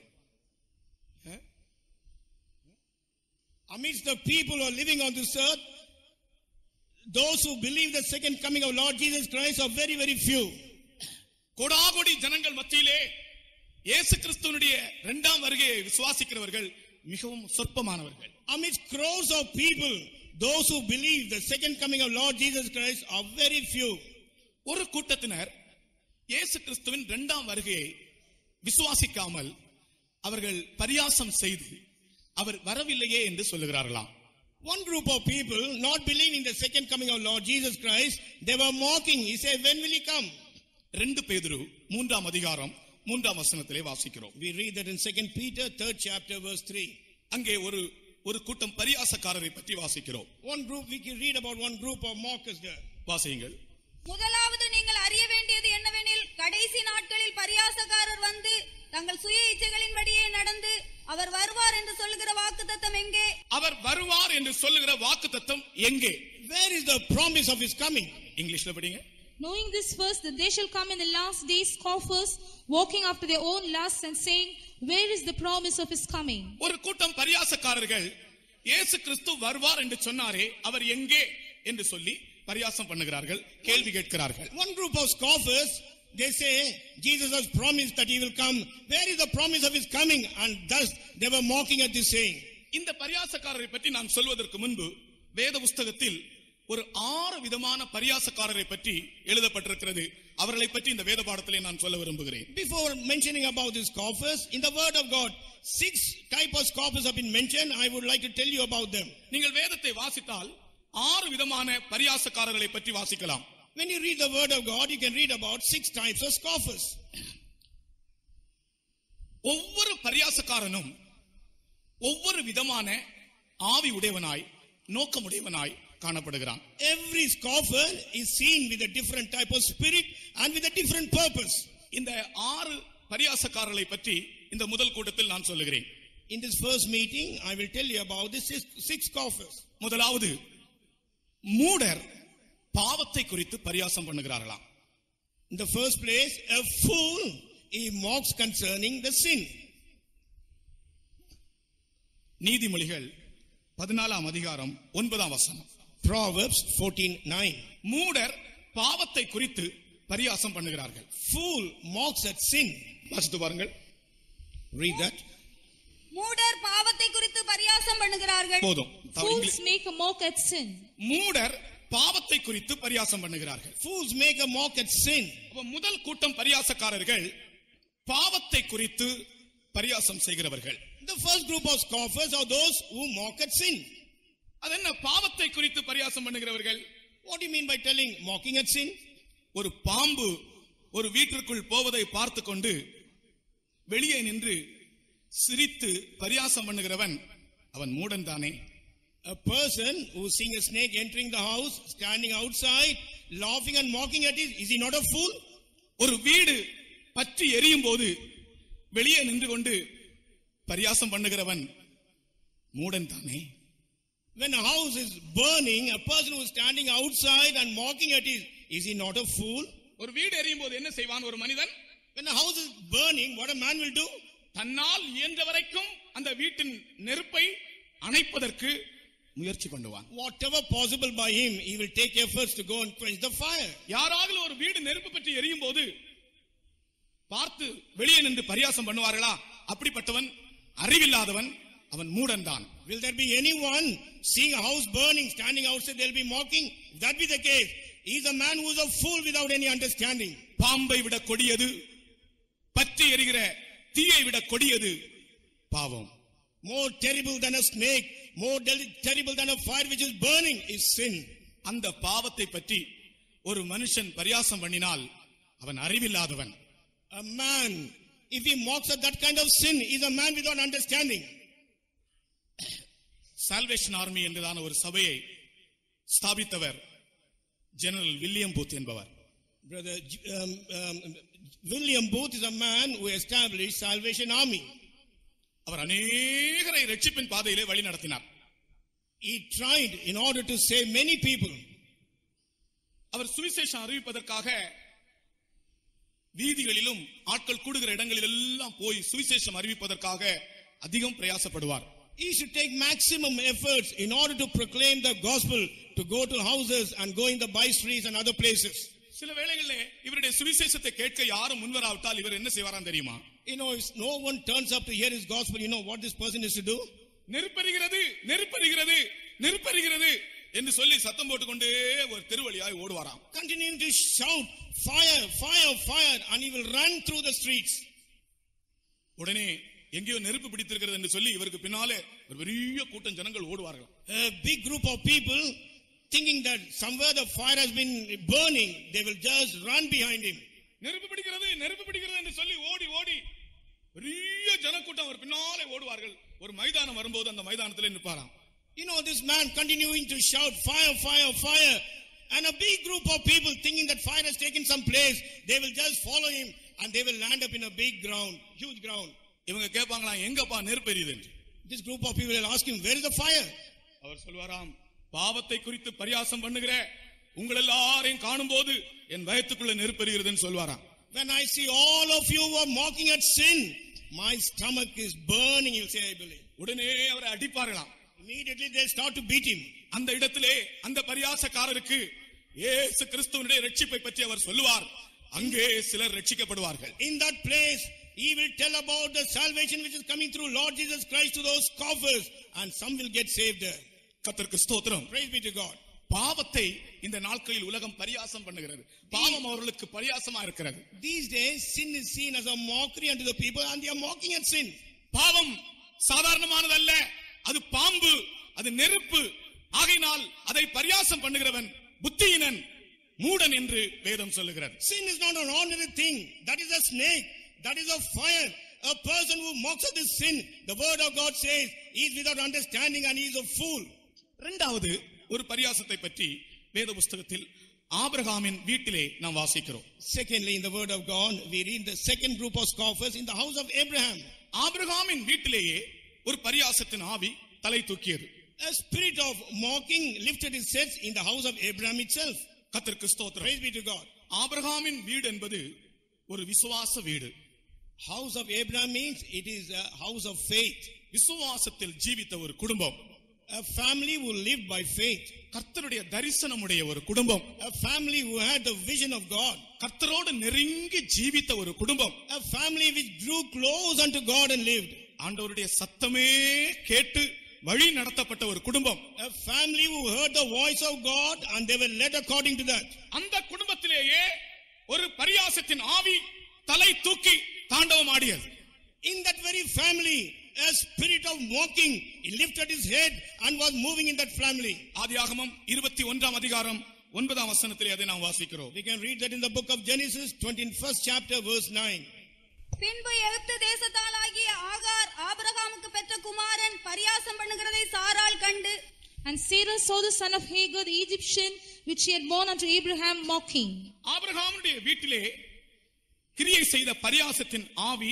Amidst the people who are living on this earth, those who believe the second coming of Lord Jesus Christ are very, very few. கோடாகோடி ஜனங்கள் மத்தியிலே இயேசு கிறிஸ்துவினுடைய இரண்டாம் வருகையை விசுவாசிக்கிறவர்கள் மிகவும் சொற்பமானவர்கள். Amidst crores of people, those who believe the second coming of Lord Jesus Christ are very few. ஒரு கூட்டத்தினர் இயேசு கிறிஸ்துவின் இரண்டாம் வருகையை விசுவாசிக்காமல் அவர்கள் பரியாசம் செய்து அவர் வரவில்லையே என்று சொல்லுகிறார்களாம். One group of people not believing the second coming of Lord Jesus Christ, they were mocking. He said, when will he come? 2 பேதுரு 3ஆம் அதிகாரம் 3ஆம் வசனத்திலே வாசிக்கிறோம். We read that in 2 Peter 3rd chapter verse 3. அங்கே ஒரு கூட்டம் பரியாசக்காரரை பற்றி வாசிக்கிறோம். One group, we can read about one group of mockers there. வாசியுங்கள். முதலாவது நீங்கள் அறிய வேண்டியது என்னவெனில், கடைசி நாட்களில் பரியாசக்காரர் வந்து தங்கள் சுய இச்சைகளின்படியே நடந்து அவர் வருவார் என்று சொல்லுகிற வாக்குத்தத்தம் எங்கே? அவர் வருவார் என்று சொல்லுகிற வாக்குத்தத்தம் எங்கே? Where is the promise of his coming? இங்கிலீஷ்ல படிங்க. Knowing this first, that they shall come in the last days scoffers, walking after their own lusts and saying, where is the promise of his coming? ஒரு கூட்டம் பரியாசக்காரர்கள் இயேசு கிறிஸ்து வருவார் என்று சொன்னாரே, அவர் எங்கே என்று சொல்லி பரியாசம் பண்ணுகிறார்கள், கேள்வி கேட்கிறார்கள். One group of scoffers, they say Jesus has promised that he will come. Where is the promise of his coming? And thus they were mocking at this saying. இந்த பரியாசக்காரரை பற்றி நான் சொல்வதற்கு முன்பு வேத புஸ்தகத்தில் ஒரு 6 விதமான பரியாசக்காரரை பற்றி எழுதப்பட்டிருக்கிறது. அவர்களை பற்றி இந்த வேத பாடத்திலே நான் சொல்ல விரும்புகிறேன். Before mentioning about these scoffers, in the word of God, 6 type of scoffers have been mentioned. I would like to tell you about them. நீங்கள் வேதத்தை வாசித்தால் 6 விதமான பரியாசக்காரர்களை பற்றி வாசிக்கலாம். When you read the word of God, you can read about 6 types of scoffers. ஒவ்வொரு பரியாசக்காரனும் ஒவ்வொரு விதமான ஆவி உடையவனாய் நோக்கமுடையவனாய் காணப்படுகிறான். Every scoffer is seen with a different type of spirit and with a different purpose. இந்த 6 பரியாசக்காரர்களை பற்றி இந்த முதல் கூட்டத்தில் நான் சொல்லுகிறேன். In this first meeting, I will tell you about the 6 scoffers. முதலாவது, மூடர் பாவத்தை குறித்து பரியாசம் பண்ணுகிறார்களாம். In the first place, a fool, he mocks concerning the sin. நீதிமொழிகள் 14ஆம் அதிகாரம் 9ஆம் வசனம். Proverbs 14:9. மூடர் பாவத்தை குறித்து பரியாசம் பண்ணுகிறார்கள். Fool mocks at sin. வாசித்து பாருங்கள். Read that. மூடர் பாவத்தை குறித்து பரியாசம் பண்ணுகிறார்கள். போதும். Fools make a mock at sin. மூடர் பாவத்தை குறித்து பரியாசம் பண்ணுகிறார்கள். Fools make a mock at sin. முதல் கூட்டம் பரியாசக்காரர்கள் பாவத்தை குறித்து பரியாசம் செய்கிறவர்கள். The first group of scoffers are those who mock at sin. அதென்ன பாவத்தை குறித்து பரியாசம் பண்ணுகிறவர்கள்? What do you mean by telling mocking at sin? ஒரு பாம்பு ஒரு வீட்டிற்குள் போவதை பார்த்து கொண்டு வெளியே நின்று சிரித்து பரியாசம் பண்ணுகிறவன் அவன் மூடன் தானே? A person who seeing a snake entering the house, standing outside, laughing and mocking at it, is he not a fool? ஒரு வீடு பற்றி எரியும் போது வெளியே நின்று கொண்டு பரியாசம் பண்ணுகிறவன் மூடன் தானே? When a house is burning, a person who is standing outside and mocking at it, is he not a fool? ஒரு வீடு எரியும் போது என்ன செய்வான் ஒரு மனிதன்? When a house is burning, what a man will do? தன்னால் இயன்ற வரைக்கும் அந்த வீட்டின் நெருப்பை அணைப்பதற்கு முயற்சி பண்ணுவான். Whatever possible by him, he will take efforts to go and quench the fire. யாராவது ஒரு வீடு நெருப்பு பற்றி எரியும் போது பார்த்து வெளியே நின்று பரியாசம் பண்ணுவார்களா? அப்படிப்பட்டவன் அறிவில்லாதவன், அவன் மூடன் தான். Will there be anyone seeing a house burning, standing outside, they'll be mocking? If that be the case, he is a man who is a fool without any understanding. பாம்பை விட கொடியது, பற்றி எரிகிற தீயை விட கொடியது பாவம். More terrible than a snake, more terrible than a fire which is burning is sin. அந்த பாவத்தை பற்றி ஒரு மனுஷன் பரியாசம் பண்ணினால் அவன் அறிவில்லாதவன். A man, if he mocks at that kind of sin, is a man without understanding. Salvation Army என்றதான ஒரு சபையை ஸ்தாபித்தவர் ஜெனரல் வில்லியம் பூத் என்பவர். Brother William Booth is a man who established Salvation Army. அவர் அநேகரை ரட்சிப்பின் பாதையிலே வழி நடத்தினார். He tried in order to save many people. அவர் சுவிசேஷம் அறிவிப்பதற்காக வீதிகளிலும் ஆட்கள் கூடுகிற இடங்களில் எல்லாம் போய் சுவிசேஷம் அறிவிப்பதற்காக அதிகம் பிரயாசப்படுவார். He should take maximum efforts in order to proclaim the gospel, to go to houses and go in the by streets and other places. சில வேளைகளிலே இவருடைய சுவிசேஷத்தை கேட்க யாரும் முன்வராவிட்டால் இவர் என்ன செய்வாராம் தெரியுமா? You know, if no one turns up to hear his gospel, you know what this person is to do? நெருப்பெரிகிறது, நெருப்பெரிகிறது, நெருப்பெரிகிறது என்று சொல்லி சத்தம் போட்டுக்கொண்டே ஒரு தெருவழியாய் ஓடுவாராம். Continuing to shout, fire, fire, fire, and he will run through the streets. உடனே எங்கேயோ நெருப்பு பிடித்திருக்கிறது என்று சொல்லி இவருக்கு பின்னாலே ஒரு பெரிய கூட்டம் ஜனங்கள் ஓடுவார்கள். A big group of people thinking that somewhere the fire has been burning, they will just run behind him. நெருப்பு பிடிக்கிறது என்று சொல்லி ஓடி ஓடி பெரிய ஜனக்கூட்டம் அவர் பின்னாலே ஓடுவார்கள். ஒரு மைதானம் வரும்போது அந்த மைதானத்திலே நிற்பாராம். You know, this man continuing to shout fire, fire, fire, and a big group of people thinking that fire has taken some place, they will just follow him and they will land up in a big ground, huge ground. இவங்க கேட்பாங்களா, எங்கப்பா நெருப்பு எரியுது என்று. This group of people will ask him, where is the fire? அவர் சொல்வாராம், பாவத்தை குறித்து பரியாசம் பண்ணுகிற உங்கள் எல்லாரையும் காணும்போது என் வயத்துக்குள்ள நெருப்பு எரிகிறதுன்னு சொல்வாராம். When I see all of you who are mocking at sin, my stomach is burning, he'll say, I believe. உடனே அவரை அடிப்பார்களாம். Immediately they start to beat him. அந்த இடத்திலே அந்த பரியாசக்காரருக்கு இயேசு கிறிஸ்துவினுடைய இரட்சிப்பை பற்றி அவர் சொல்லுவார். அங்கே சிலர் இரட்சிக்கப்படுவார்கள். In that place he will tell about the salvation which is coming through Lord Jesus Christ to those scoffers, and some will get saved there. கர்த்தருக்கு ஸ்தோத்திரம். Praise be to God. பாவத்தை இந்த நாட்களில் உலகம் பரியாசம் பண்ணுகிறது. பாவம் அவர்களுக்கு பரியாசமா இருக்கிறது. These days sin is seen as a mockery unto the people, and they are mocking at sin. பாவம் சாதாரணமானது அல்ல, அது பாம்பு, அது நெருப்பு. ஆகையினால் அதை பரியாசம் பண்ணுகிறவன் புத்தியினன், மூடன் என்று வேதம் சொல்லுகிறது. Sin is not an ordinary thing. That is a snake. That is a fire. A person who mocks at this sin, the word of God says, he is without understanding and he is a fool. இரண்டாவது ஒரு பரியாசத்தை பற்றி வேத புஸ்தகத்தில் ஆபிரகாமின் வீட்டிலே நாம் வாசிக்கிறோம். Secondly, in the word of God, we read the second group of scoffers in the house of Abraham. ஆபிரகாமின் வீட்டிலேயே ஒரு பரியாசத்தின் ஆவி தலை தூக்கியது. A spirit of mocking lifted its head in the house of Abraham itself. கர்த்தருக்கு ஸ்தோத்திரம். Praise be to God. ஆபிரகாமின் வீடு என்பது ஒரு விசுவாச வீடு. House of Abraham means it is a house of faith. விசுவாசத்தில் ஜீவித்த ஒரு குடும்பம். A family who lived by faith. கர்த்தருடைய தரிசனமுடைய ஒரு குடும்பம். A family who had the vision of God. கர்த்தரோடு நெருங்கி ஜீவித்த ஒரு குடும்பம். A family which drew close unto God and lived. ஆண்டவருடைய சத்தமே கேட்டு வழி நடத்தப்பட்ட ஒரு குடும்பம். A family who heard the voice of God and they were led according to that. அந்த குடும்பத்திலேயே ஒரு பரியாசத்தின் ஆவி தலை தூக்கி தாண்டவம் ஆடியது. In that very family, a spirit of mocking, he lifted his head and was moving in that family. ஆதியாகமம் 21ஆம் அதிகாரம் 9ஆம் வசனத்திலே அதை நாம் வாசிக்கிறோம். We can read that in the book of Genesis 21st chapter verse 9. பின்பு எகிப்து தேசத்தாளாகிய ஆகார் ஆபிரகாமுக்கு பெற்ற குமாரன் பரியாசம் பண்ணுகிறதை சாராள் கண்டு, And Sarah saw the son of Hagar the Egyptian, which she had born unto Abraham, mocking. ஆபிரகாமுடைய வீட்டிலே கிரியை செய்த பரியாசத்தின் ஆவி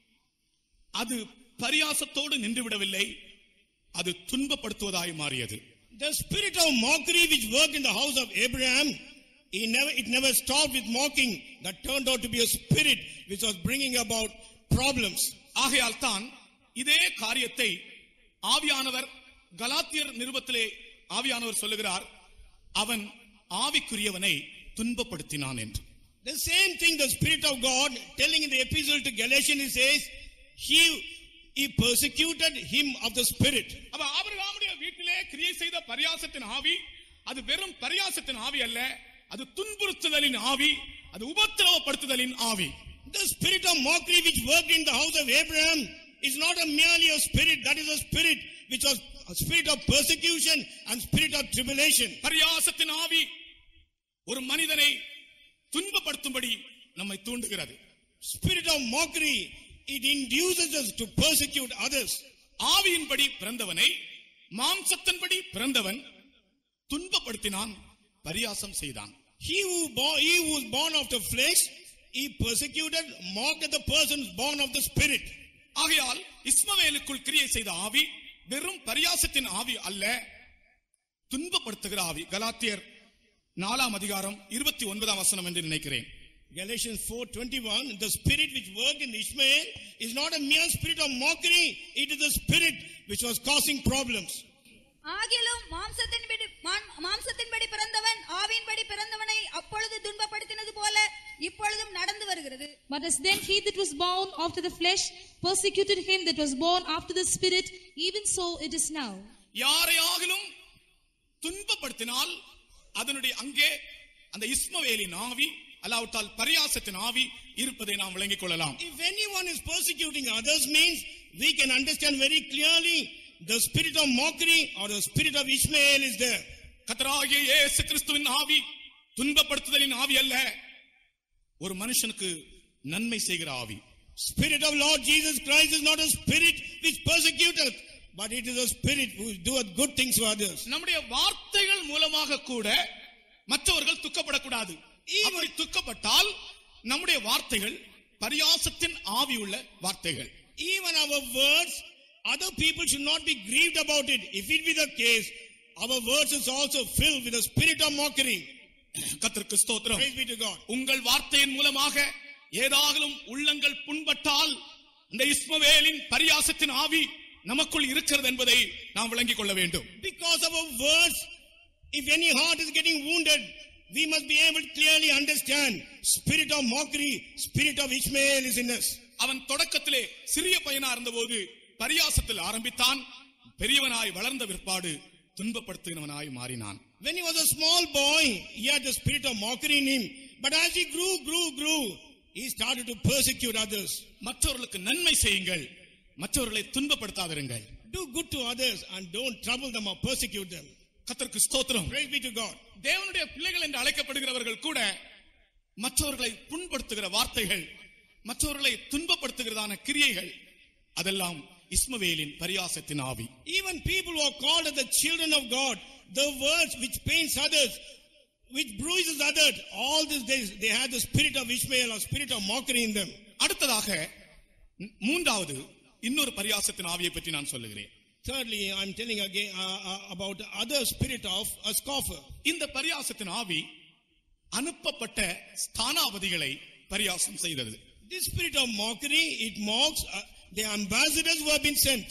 அது பரியாசத்தோடு நின்று விடவில்லை, அது துன்பப்படுத்துவதாய் மாறியது. The spirit of mockery which worked in the house of Abraham, it never stopped with mocking. That turned out to be a spirit which was bringing about problems. ஆகையால் தான் இதே காரியத்தை ஆவியானவர் கலாத்தியர் நிருபத்திலே ஆவியானவர் சொல்லுகிறார், அவன் ஆவிக்குரியவனை துன்பப்படுத்தினான் என்று. The same thing the Spirit of God telling in the epistle to Galatians, he says, he persecuted him of the Spirit. அப்ப ஆபிரகாமுடைய வீட்டிலே கிரியை செய்த பரியாசத்தின் ஆவி அது வெறும் பரியாசத்தின் ஆவி அல்ல, அது துன்புறுத்துதலின் ஆவி, அது உபத்திரவப்படுத்துதலின் ஆவி. The spirit of mockery which worked in the house of Abraham is not merely a spirit, that is a spirit which was a spirit of persecution and spirit of tribulation. பரியாசத்தின் ஆவி ஒரு மனிதனை துன்பப்படுத்தும்படி நம்மை தூண்டுகிறது. Spirit of mockery, it induces us to persecute others. ஆவியின்படி பிறந்தவனை மாம்சத்தின்படி பிறந்தவன் துன்பப்படுத்தினான், பரியாசம் செய்தான். He who was born of the flesh, he persecuted, mocked at the person born of the spirit. ஆகையால் இஸ்மவேலுக்குள் கிரியை செய்த ஆவி வெறும் பரியாசத்தின் ஆவி அல்ல, துன்பப்படுத்துகிற ஆவி. கலாத்தியர் 4ஆம் அதிகாரம் 29ஆம் வசனம் என்று நினைக்கிறேன். Galatians 4:21, the spirit which worked in Ishmael is not a mere spirit of mockery, it is a spirit which was causing problems. ஆகிலும் மாம்சத்தின்படி பிறந்தவன் ஆவியின்படி பிறந்தவனை அப்பொழுது துன்பப்படுத்தினது போல இப்பொழுதும் நடந்து வருகிறது. But as then he that was born after the flesh persecuted him that was born after the spirit, even so it is now. யாரையாகிலும் துன்பப்படுத்தினால் அதனுடைய அங்கே அந்த இஸ்மவேலின் ஆவி அல்லாவிட்டால் பரியாசத்தின் ஆவி இருப்பதை நாம் விளங்கிக் கொள்ளலாம். If anyone is persecuting others means we can understand very clearly the spirit of mockery or the spirit of Ishmael is there. கர்த்தராகிய இயேசு கிறிஸ்துவின் ஆவி துன்பப்படுத்துதலின் ஆவி அல்ல, ஒரு மனுஷனுக்கு நன்மை செய்கிற ஆவி. Spirit of Lord Jesus Christ is not a spirit which persecuteth, but it is a spirit who doeth good things for others. நம்முடைய வார்த்தைகள் மூலமாக கூட மற்றவர்கள் துக்கப்படக்கூடாது. அப்படி துக்கப்பட்டால் நம்முடைய வார்த்தைகள் பரியாசத்தின் ஆவி உள்ள வார்த்தைகள். Even our words, other people should not be grieved about it. If it be the case, our words is also filled with the spirit of mockery. கர்த்தருக்கு ஸ்தோத்திரம். Praise be to God. உங்கள் வார்த்தையின் மூலமாக ஏதாகலும் உள்ளங்கள் புண்பட்டால் இந்த இஸ்மவேலின் பரியாசத்தின் ஆவி நமக்குள் இருக்கிறது என்பதை நாம் விளங்கிக் கொள்ள வேண்டும். Because of our words, if any heart is getting wounded, we must be able to clearly understand spirit of mockery, spirit of Ishmael is in us. அவன் தொடக்கத்திலே சிறிய பையனா இருந்தபோது பரியாசத்தில் ஆரம்பித்தான், பெரியவனாய் வளர்ந்த பிற்பாடு துன்பப்படுத்துகிறவனாய் மாறினான். When he was a small boy, he had the spirit of mockery in him. But as he grew, he started to persecute others. மற்றவர்களுக்கு நன்மை செய்யுங்கள், மற்றவர்களை துன்பப்படுத்தாதிருங்கள். Do good to others and don't trouble them or persecute them. கர்த்தருக்கு ஸ்தோத்திரம். Praise be to God. தேவனுடைய பிள்ளைகள் என்று அழைக்கப்படுகிறவர்கள் கூட மற்றவர்களை புண்படுத்துகிற வார்த்தைகள், மற்றவர்களை துன்பப்படுத்துகிறதான கிரியைகள், அதெல்லாம் இஸ்மவேலின் பரியாசத்தின் ஆவி. Even people who are called as the children of God, the words which pains others, which bruises others, all these days they have the spirit of Ishmael or spirit of mockery in them. அடுத்ததாக மூன்றாவது இன்னொரு பரியாசத்தின் ஆவியை பற்றி நான் சொல்லுகிறேன். Thirdly, I am telling again about the other spirit of a scoffer. இந்த பரியாசத்தின் ஆவி அனுப்பப்பட்ட ஸ்தானாபதிகளை பரியாசம் செய்தது. This spirit of mockery, it mocks the ambassadors who have been sent.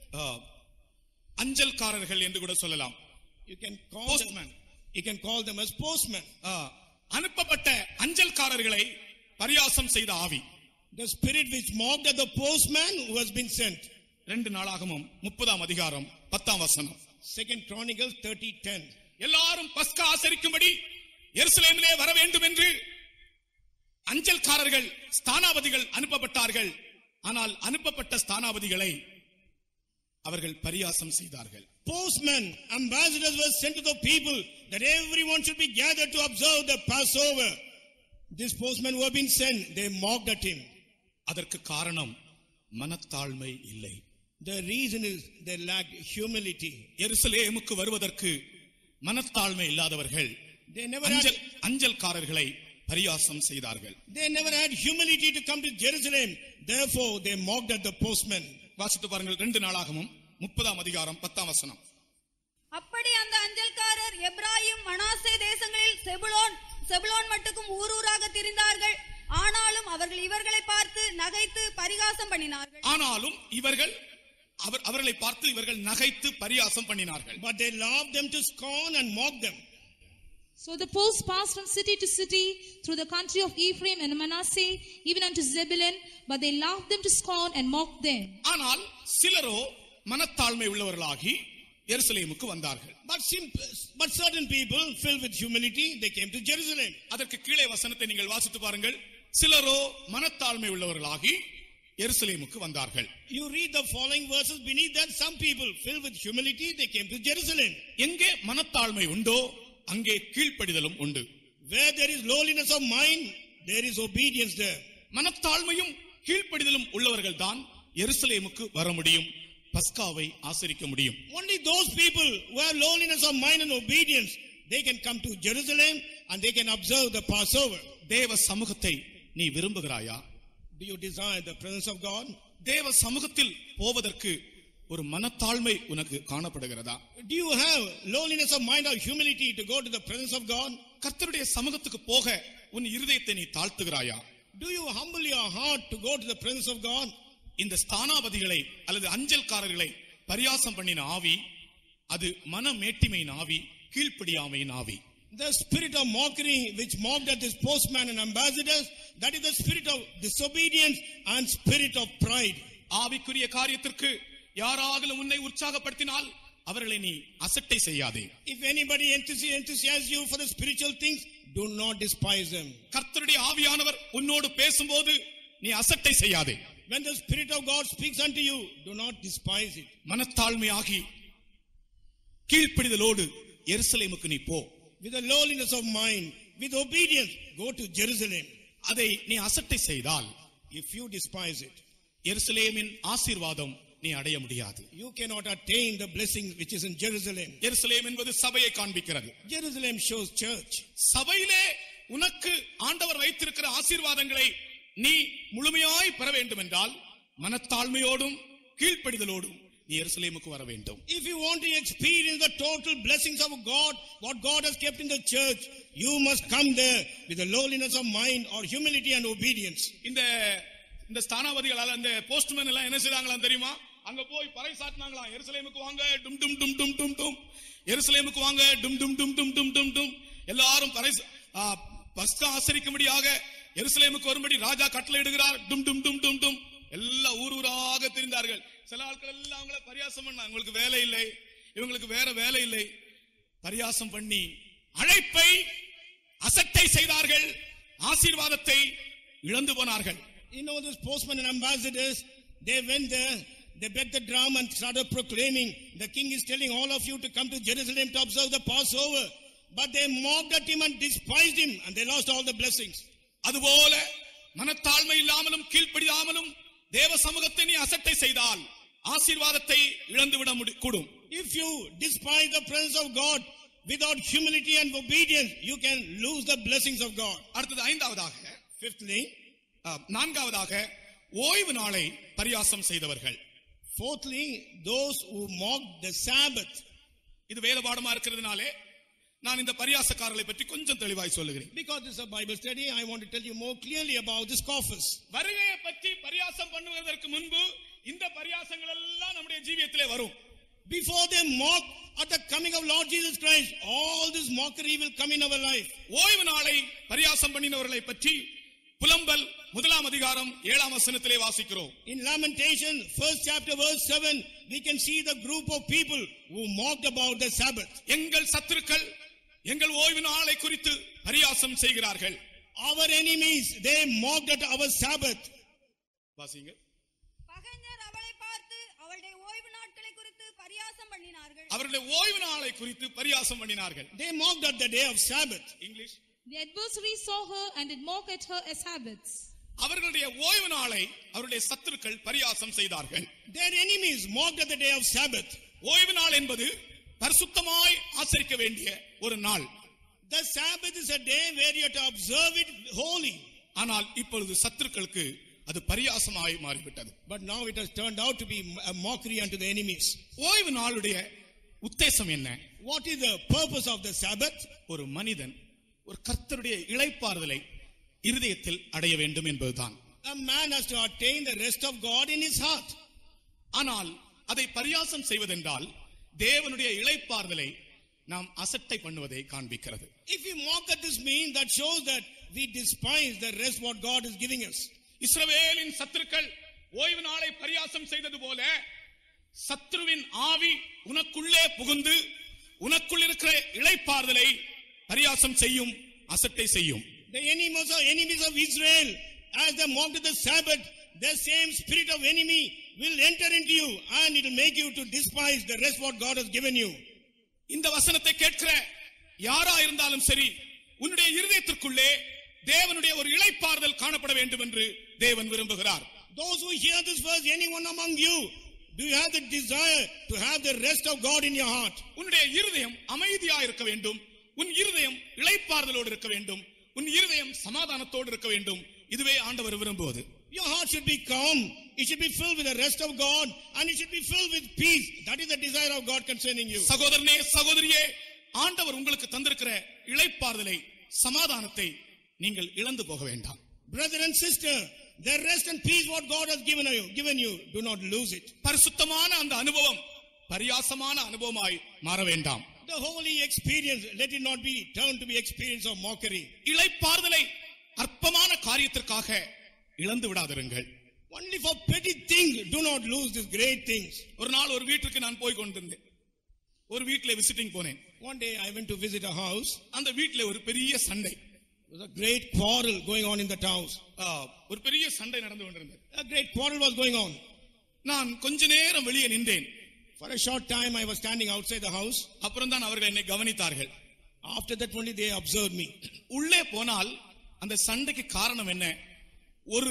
அஞ்சல்காரர்கள் என்று கூட சொல்லலாம். You can call them as postmen. அனுப்பப்பட்ட அஞ்சல்காரர்களை பரியாசம் செய்த ஆவி. The spirit which mocked at the postman who has been sent. 2 நாளாகமம் 30ஆம் அதிகாரம் 10ஆம் வசனம். 2 Chronicles 30:10. எல்லாரும் பஸ்கா ஆசரிக்கும்படி எருசலேமிலே வர வேண்டும் என்று அஞ்சல்காரர்கள் ஸ்தானாபதிகள் அனுப்பப்பட்டார்கள். ஆனால் அனுப்பப்பட்ட ஸ்தானாபதிகளை அவர்கள் பரியாசம் செய்தார்கள். Postmen, ambassadors were sent to the people that everyone should be gathered to observe the Passover. This postman who have been sent, they mocked at him. அதற்கு காரணம் மனத்தாழ்மை இல்லை. The reason is they lacked humility. எருசலேமுக்கு வருவதற்கு மனத்தாழ்மை இல்லாதவர்கள் அஞ்சல்காரர்களை பரியாசம் செய்தார்கள். They never had humility to come to Jerusalem. Therefore they mocked at the postman. வாசித்து பாருங்கள் 2 நாளாகமம் 30ஆம் அதிகாரம் 10ஆம் வசனம். அப்படி அந்த அஞ்சல்காரர் எப்ராயிம் மனாசே தேசங்களில் செபுலோன் மட்டுக்கும் ஊரூராக திரிந்தார்கள். ஆனாலும் அவர்கள் இவர்களை பார்த்து நகைத்து பரிகாசம் பண்ணினார்கள். அவர்களை பார்த்து இவர்கள் நகைத்து பரியாசம் பண்ணினார்கள். But they loved them to scorn and mock them. So the post passed from city to city through the country of Ephraim and Manasseh, even unto Zebulun, but they laughed them to scorn and mocked them. ஆனால் சிலரோ மனத்தாழ்மை உள்ளவர்களாகி எருசலேமுக்கு வந்தார்கள். But certain people filled with humility, they came to Jerusalem. அதற்கு கீழே வசனத்தை நீங்கள் வாசித்து பாருங்கள். சிலரோ மனத்தாழ்மை உள்ளவர்களாகி எருசலேமுக்கு வந்தார்கள். You read the following verses beneath that. Some people filled with humility, they came to Jerusalem. எங்கே மனத்தாழ்மை உண்டோ அங்கே கீழ்ப்படிதலும் உண்டு. Where there is lowliness of mind, there is obedience there. மனத்தாழ்மையும் கீழ்ப்படிதலும் உள்ளவர்கள் தான் எருசலேமுக்கு வர முடியும், பஸ்காவை ஆசரிக்க முடியும். Only those people who have lowliness of mind and obedience, they can come to Jerusalem and they can observe the Passover. தேவ சமூகத்தை நீ விரும்புகிறாயா? Do you desire the presence of God? தேவ சமூகத்தில் போவதற்கு ஒரு மனத்தாழ்மை உனக்கு காணப்படுகிறதா? Do you have lowliness of mind or humility to go to the presence of God? கர்த்தருடைய சமூகத்துக்கு போக உன் இருதயத்தை நீ தாழ்த்துகிறாயா? Do you humble your heart to go to the presence of God? இந்த ஸ்தானாபதிகளை அல்லது அஞ்சல்காரர்களை பரியாசம் பண்ணின ஆவி அது மனமேட்டிமையின் ஆவி, கீழ்ப்படியாமையின் ஆவி. The spirit of mockery which mocked at this postman and ambassadors, that is the spirit of disobedience and spirit of pride. ஆவிக்குரிய காரியத்திற்கு யாராலும் உன்னை உற்சாகப்படுத்தினால் அவர்களை நீ அசட்டை செய்யாதே. If anybody enthusiasms you for the spiritual things, do not despise them. கர்த்தருடைய ஆவியானவர் உன்னோடு பேசும்போது நீ அசட்டை செய்யாதே. When the Spirit of God speaks unto you, do not despise it. மனத்தாழ்மையாகி கீழ்ப்படிதலோடு எருசலேமுக்கு நீ போ. With a lowliness of mind, with obedience, go to Jerusalem. அதை நீ அசட்டை செய்தால், if you despise it, எருசலேமின் ஆசீர்வாதம் நீ அடைய முடியாது. you cannot attain the blessing which is in Jerusalem. எருசலேம் என்பது சபையை காண்பிக்கிறது. Jerusalem shows church. சபையிலே உனக்கு ஆண்டவர் வைத்திருக்கிற ஆசீர்வாதங்களை நீ முழுமையாய் பெற வேண்டும் என்றால் மனத்தாழ்மையோடும் கீழ்ப்படிதலோடும் நீ எருசலேமுக்கு வர வேண்டும். If you want to experience the total blessings of God, what God has kept in the church, you must come there with a lowliness of mind or humility and obedience. இந்த ஸ்தானாபதிகளால இந்த போஸ்ட்மேன் எல்லாம் என்ன செய்றாங்களாம் தெரியுமா? அங்க போய் பறை சாட்டினாங்களாம், எருசலேமுக்கு வாங்க டும் டும் டும் டும் டும் டும், எருசலேமுக்கு வாங்க டும் டும் டும் டும் டும் டும் டும். எல்லாரும் பஸ்கா ஆசரிக்கும்படியாக எருசலேமுக்கு வரும்படி ராஜா கட்டளை இடுகிறார். டும் டும் டும் டும் டும். எல்லா ஊராக திரிந்தார்கள். சில ஆட்கள் எல்லாம் அவங்கள பரியாசம் பண்ணாங்க. உங்களுக்கு வேலை இல்லை, இவங்களுக்கு வேற வேலை இல்லை, பரியாசம் பண்ணி அழைப்பை அசட்டை செய்தார்கள், ஆசீர்வாதத்தை இழந்து போனார்கள். You know, those postmen and ambassadors, they went there, they beat the drum and started proclaiming, the king is telling all of you to come to Jerusalem to observe the Passover. But they mocked at him and despised him, and they lost all the blessings. அதுபோல மனத்தாழ்மை இல்லாமலும் கீழ்ப்படியாமலும் தேவ சமூகத்தை நீ அசட்டை செய்தால் ஆசீர்வாதத்தை இழந்துவிட கூடும். If you despise the presence of God without humility and obedience, you can lose the blessings of God. அடுத்தது ஐந்தாவதாக, fifthly, நான்காவதாக ஓய்வு நாளை பரியாசம் செய்தவர்கள். fourthly, those who mocked the Sabbath. இது வேத பாடமா இருக்கிறதுனாலே நான் இந்த பரியாசக்காரர்களை பற்றி கொஞ்சம் தெளிவாய் சொல்லுகிறேன். Because this is a Bible study, I want to tell you more clearly about the scoffers. வருகையை பற்றி பரியாசம் பண்ணுவதற்கு முன்பு இந்த பரியாசங்கள் எல்லாம் நம்முடைய ஜீவியத்திலே வரும். Before they mock at the coming of Lord Jesus Christ, all this mockery will come in our life. ஓய்வு நாளை பரியாசம் பண்ணினவர்களை பற்றி புலம்பல் 1 அதிகாரம் 7 வசனத்திலே வாசிக்கிறோம். In Lamentation, 1st chapter verse 7, we can see the group of people who mocked about the Sabbath. எங்கள் சத்துருக்கள் எங்கள் ஓய்வு நாளை குறித்து பரியாசம் செய்கிறார்கள். Our enemies, they mocked at our Sabbath. வாசிங்க. பகைஞர் அவளை பார்த்து அவளுடைய ஓய்வு நாட்களை குறித்து பரியாசம் பண்ணினார்கள். அவருடைய ஓய்வு நாளை குறித்து பரியாசம் பண்ணினார்கள். They mocked at the day of Sabbath. English. The adversary saw her and did mock at her as Sabbaths. அவர்களுடைய ஓய்வு நாளை அவருடைய சத்துருக்கள் பரியாசம் செய்தார்கள். Their enemies mocked at the day of Sabbath. ஓய்வு நாள் என்பது பரிசுத்தமாய் ஆசரிக்க வேண்டிய ஒரு நாள். The Sabbath is a day where you have to observe it holy. ஆனால் இப்பொழுது சத்துருக்களுக்கு அது பரியாசமாய் மாறிவிட்டது. But now it has turned out to be a mockery unto the enemies. ஓய்வு நாளுடைய உத்தேசம் என்ன? What is the purpose of the Sabbath? ஒரு மனிதன் ஒரு கர்த்தருடைய இளைப்பாறுதலை இருதயத்தில் அடைய வேண்டும் என்பதுதான். A man has to attain the rest of God in his heart. ஆனால் அதை பரியாசம் செய்வதென்றால் தேவனுடைய இளைப்பாறுதலை நாம் அசட்டை பண்ணுவதை காண்பிக்கிறது. If we mock at this means, that shows that we despise the rest what God is giving us. இஸ்ரவேலின் சத்துருக்கள் ஓய்வு நாளை பரியாசம் செய்தது போல சத்துருவின் ஆவி உனக்குள்ளே புகுந்து உனக்குள் இருக்கிற இளைப்பாறுதலை பரியாசம் செய்யும், அசட்டை செய்யும். The enemies of Israel, as they mocked the Sabbath, the same spirit of enemy will enter into you and it will make you to despise the rest what God has given you. இந்த வசனத்தை கேட்கிற யாரா இருந்தாலும் சரி, உன்னுடைய இருதயத்திற்குள்ளே தேவனுடைய ஒரு இளைப்பாறுதல் காணப்பட வேண்டும் என்று தேவன் விரும்புகிறார். Those who hear this verse, anyone among you, do you have the desire to have the rest of God in your heart? உன்னுடைய இருதயம் அமைதியா இருக்க வேண்டும், உன் இருதயம் இளைப்பாறுதலோடு இருக்க வேண்டும், உன் இருதயம் சமாதானத்தோடு இருக்க வேண்டும். இதுவே ஆண்டவர் விரும்புவது. Your heart should be calm, it should be filled with the rest of God, and it should be filled with peace. That is the desire of God concerning you. சகோதரனே, சகோதரியே, ஆண்டவர் உங்களுக்கு தந்திருக்கிற இளைப்பாறுதலை, சமாதானத்தை நீங்கள் இழந்து போக வேண்டாம். Brother and sister, the rest and peace what God has given you, do not lose it. பரிசுத்தமான அந்த அனுபவம் பரியாசமான அனுபவமாய் மாற வேண்டாம். The holy experience, let it not be turned to be experience of mockery. இளைப்பாறுதலை அற்பமான காரியத்திற்காக இழந்து விடாதிருங்கள். Only for petty things, do not lose these great things. ஒரு நாள் ஒரு வீட்டுக்கு நான் போய் கொண்டிருந்தேன். ஒரு வீட்ல விசிட்டிங் போனேன். One day I went to visit a house. அந்த வீட்ல ஒரு பெரிய சண்டை. There was a great quarrel going on in that house. ஒரு பெரிய சண்டை நடந்து கொண்டிருந்தது. A great quarrel was going on. நான் கொஞ்ச நேரம் வெளியே நின்றேன். For a short time I was standing outside the house. அப்புறம் தான் அவர்கள் என்னை கவனித்தார்கள். After that only they observed me. உள்ளே போனால் அந்த சண்டைக்கு காரணம் என்ன? ஒரு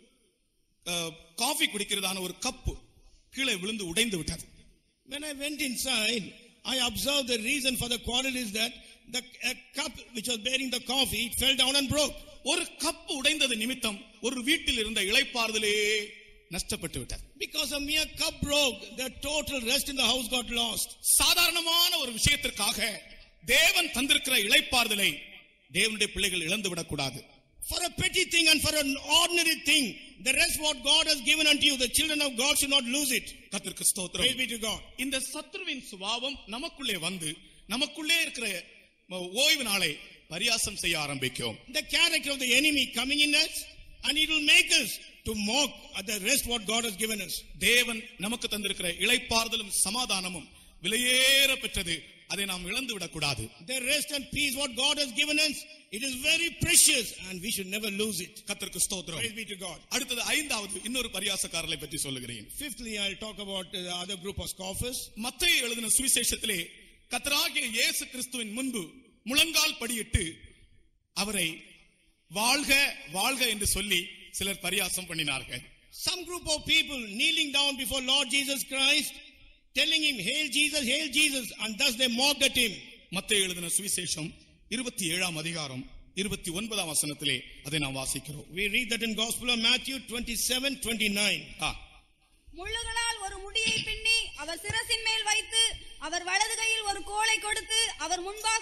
காஃபி குடிக்கிறதான ஒரு கப்பு கீழே விழுந்து உடைந்து விட்டது. When I went inside, I observed the reason for the quarrel is that the cup which was bearing the coffee, it fell down and broke. ஒரு கப்பு உடைந்தது நிமித்தம் ஒரு வீட்டில் இருந்த இளைப்பாறுதலே நஷ்டப்பட்டு விட்டது. Because a mere cup broke, the total rest in the house got lost. சாதாரணமான ஒரு விஷயத்திற்காக தேவன் தந்திருக்கிற இளைப்பாறுதலை தேவனுடைய பிள்ளைகள் இழந்து விடக்கூடாது. For a petty thing and for an ordinary thing, the rest what God has given unto you, the children of God should not lose it. கர்த்தருக்கு ஸ்தோத்திரம். Praise be to God. இந்த சத்துருவின் சுபாவம் நமக்குள்ளே வந்து நமக்குள்ளே இருக்கிற ஓய்வு நாளை பரியாசம் செய்ய ஆரம்பிக்கும். The character of the enemy coming in us, and it will make us to mock at the rest what God has given us. தேவன் நமக்கு தந்திருக்கிற இளைப்பாறுதலும் சமாதானமும் விலையேற பெற்றது. அதை நாம் இழந்து விடக்கூடாது. The rest and peace what God has given us, it is very precious and we should never lose it. கர்த்தருக்கு ஸ்தோத்திரம். Praise be to God. அடுத்தது ஐந்தாவது இன்னொரு பரியாசக்காரரை பற்றி சொல்லுகிறேன். Fifthly, I'll talk about the other group of scoffers. மத்தேயு எழுதின சுவிசேஷத்திலே கர்த்தராகிய இயேசு கிறிஸ்துவின் முன்பு முழங்கால் படியிட்டு அவரை வாழ்க வாழ்க என்று சொல்லி சிலர் பரியாசம் பண்ணினார்கள். Some group of people kneeling down before Lord Jesus Christ, telling him, Hail Jesus, and thus they mocked at him. மத்தேயு எழுதின சுவிசேஷம் 27ஆம் அதிகாரம் 29ஆம் வசனத்திலே அதை நாம் வாசிக்கிறோம். We read that in Gospel of Matthew 27:29. முள்ளுகளால் ஒரு முடியை பின்னி அவர் சிரசின் மேல் வைத்து அவர் வலது கையில் ஒரு கோலை கொடுத்து அவர் முன்பாக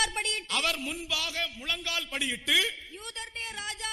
முழங்கால் படியிட்டு யூதருடைய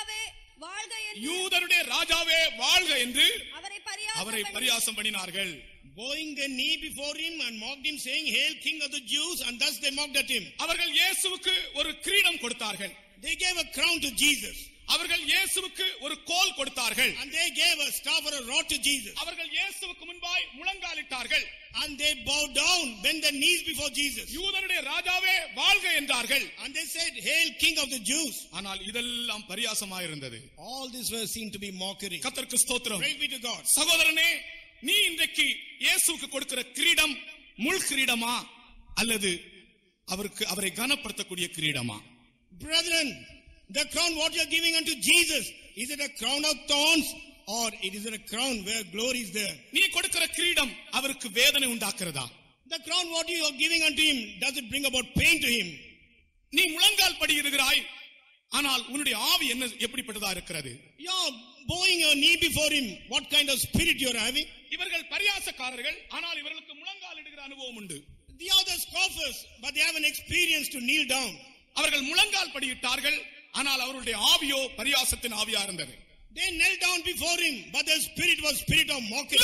ராஜாவே வாழ்க என்று அவரை பரியாசம் பண்ணினார்கள். Bowing the knee before him and mocked him, saying, Hail King of the Jews, and thus they mocked at him. அவர்கள் இயேசுவுக்கு ஒரு கிரீடம் கொடுத்தார்கள். They gave a crown to Jesus. அவர்கள் இயேசுவுக்கு ஒரு கோல் கொடுத்தார்கள். And they gave a staff or a rod to Jesus. அவர்கள் இயேசுவுக்கு முன்பாய் முழங்காலிட்டார்கள். And they bowed down, bent their knees before Jesus. யூதருடைய ராஜாவே வாழ்க என்றார்கள். And they said, Hail King of the Jews. ஆனால் இதெல்லாம் பரியாசமாய் இருந்தது. All this was seen to be mockery. கர்த்தருக்கு ஸ்தோத்திரம். Praise be to God. சகோதரனே, நீ இன்றைக்கு இயேசுவுக்கு கொடுக்கிற கிரீடம் முள் கிரீடமா அல்லது அவரை கனப்படுத்தக்கூடிய கிரீடமா? Brethren, the crown what you are giving unto Jesus, is it a crown of thorns or it is a crown where glory is there? நீ கொடுக்கிற கிரீடம் அவருக்கு வேதனை உண்டாக்குறதா? The crown what you are giving unto him, does it bring about pain to him? நீ முழங்கால் படியிடுகிறாய், ஆனால் உன்னுடைய ஆவி என்ன எப்படிப்பட்டதா இருக்கிறது? You are bowing your knee before him, what kind of spirit you are having? இவர்கள் பரியாசக்காரர்கள், ஆனால் இவர்களுக்கு முழங்கால் இடுகிற அனுபவம் உண்டு. The other scoffers, but they have an experience to kneel down. அவர்கள் முழங்கால் படியிட்டார்கள், ஆனால் அவருடைய ஆவியோ பரியாசத்தின் ஆவியா இருந்தது. They knelt down before him, but their spirit was spirit of mockery.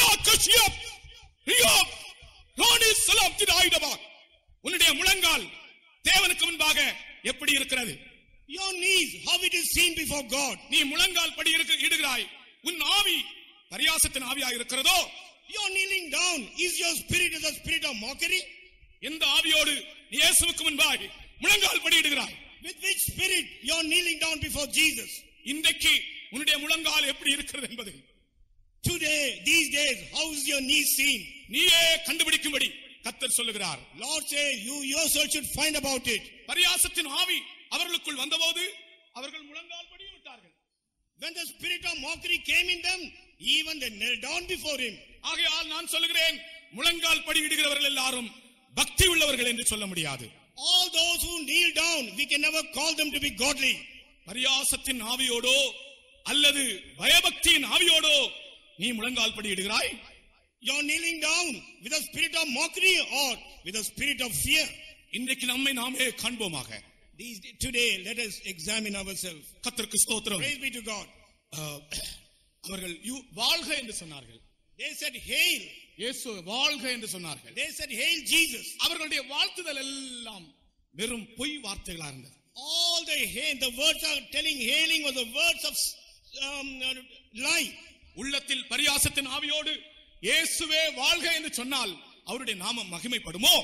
உன்னுடைய முழங்கால் தேவனுக்கு முன்பாக எப்படி இருக்கிறது? Your knees, how it is seen before God. நீ முழங்கால் படி இடுகிறாய், உன் ஆவி பரியாசத்தின் ஆவியா இருக்கிறதோ? You are kneeling down, is your spirit is a spirit of mockery? எந்த ஆவியோடு நீ இயேசுவுக்கு முன்பாக முழங்கால் படி இடுகிறாய்? With which spirit you are kneeling down before Jesus? இன்றைக்கு உன்னுடைய முழங்கால் எப்படி இருக்கிறது என்பது today, these days, how is your knee seen? நீயே கண்டுபிடிக்கும்படி கர்த்தர் சொல்லுகிறார். Lord say, you yourself should find about it. பரியாசத்தின் ஆவி அவர்களுக்குள் வந்தபோது அவர்கள் முழங்கால் படி விட்டார்கள். When the spirit of mockery came in them, even they knelt down before him. ஆகையால் நான் சொல்லுகிறேன், முழங்கால் படி இடுகிறவர்கள் எல்லாரும் பக்தி உள்ளவர்கள் என்று சொல்ல முடியாது. All those who kneel down, we can never call them to be godly. பரியாசத்தின் ஆவியோடோ அல்லது பயபக்தியின் ஆவியோடோ நீ முழங்கால் படி இடுகிறாய்? You are kneeling down with a spirit of mockery or with a spirit of fear. இன்றைக்கு நம்மை நாமே காண்போமாக. Today, let us examine ourselves. கர்த்தருக்கு ஸ்தோத்திரம். Praise be to God. அவர்கள் வாழ்க என்று சொன்னார்கள். They said, Hail. இயேசு வாழ்க என்று சொன்னார்கள். They said, Hail Jesus. அவர்களுடைய வாழ்த்துதல் எல்லாம் வெறும் பொய் வார்த்தைகளா இருந்தது. All the words are telling hailing was the words of lie. உள்ளத்தில் பரியாசத்தின் ஆவியோடு இயேசுவே வாழ்க என்று சொன்னால் அவருடைய நாமம் மகிமைப்படுமோ?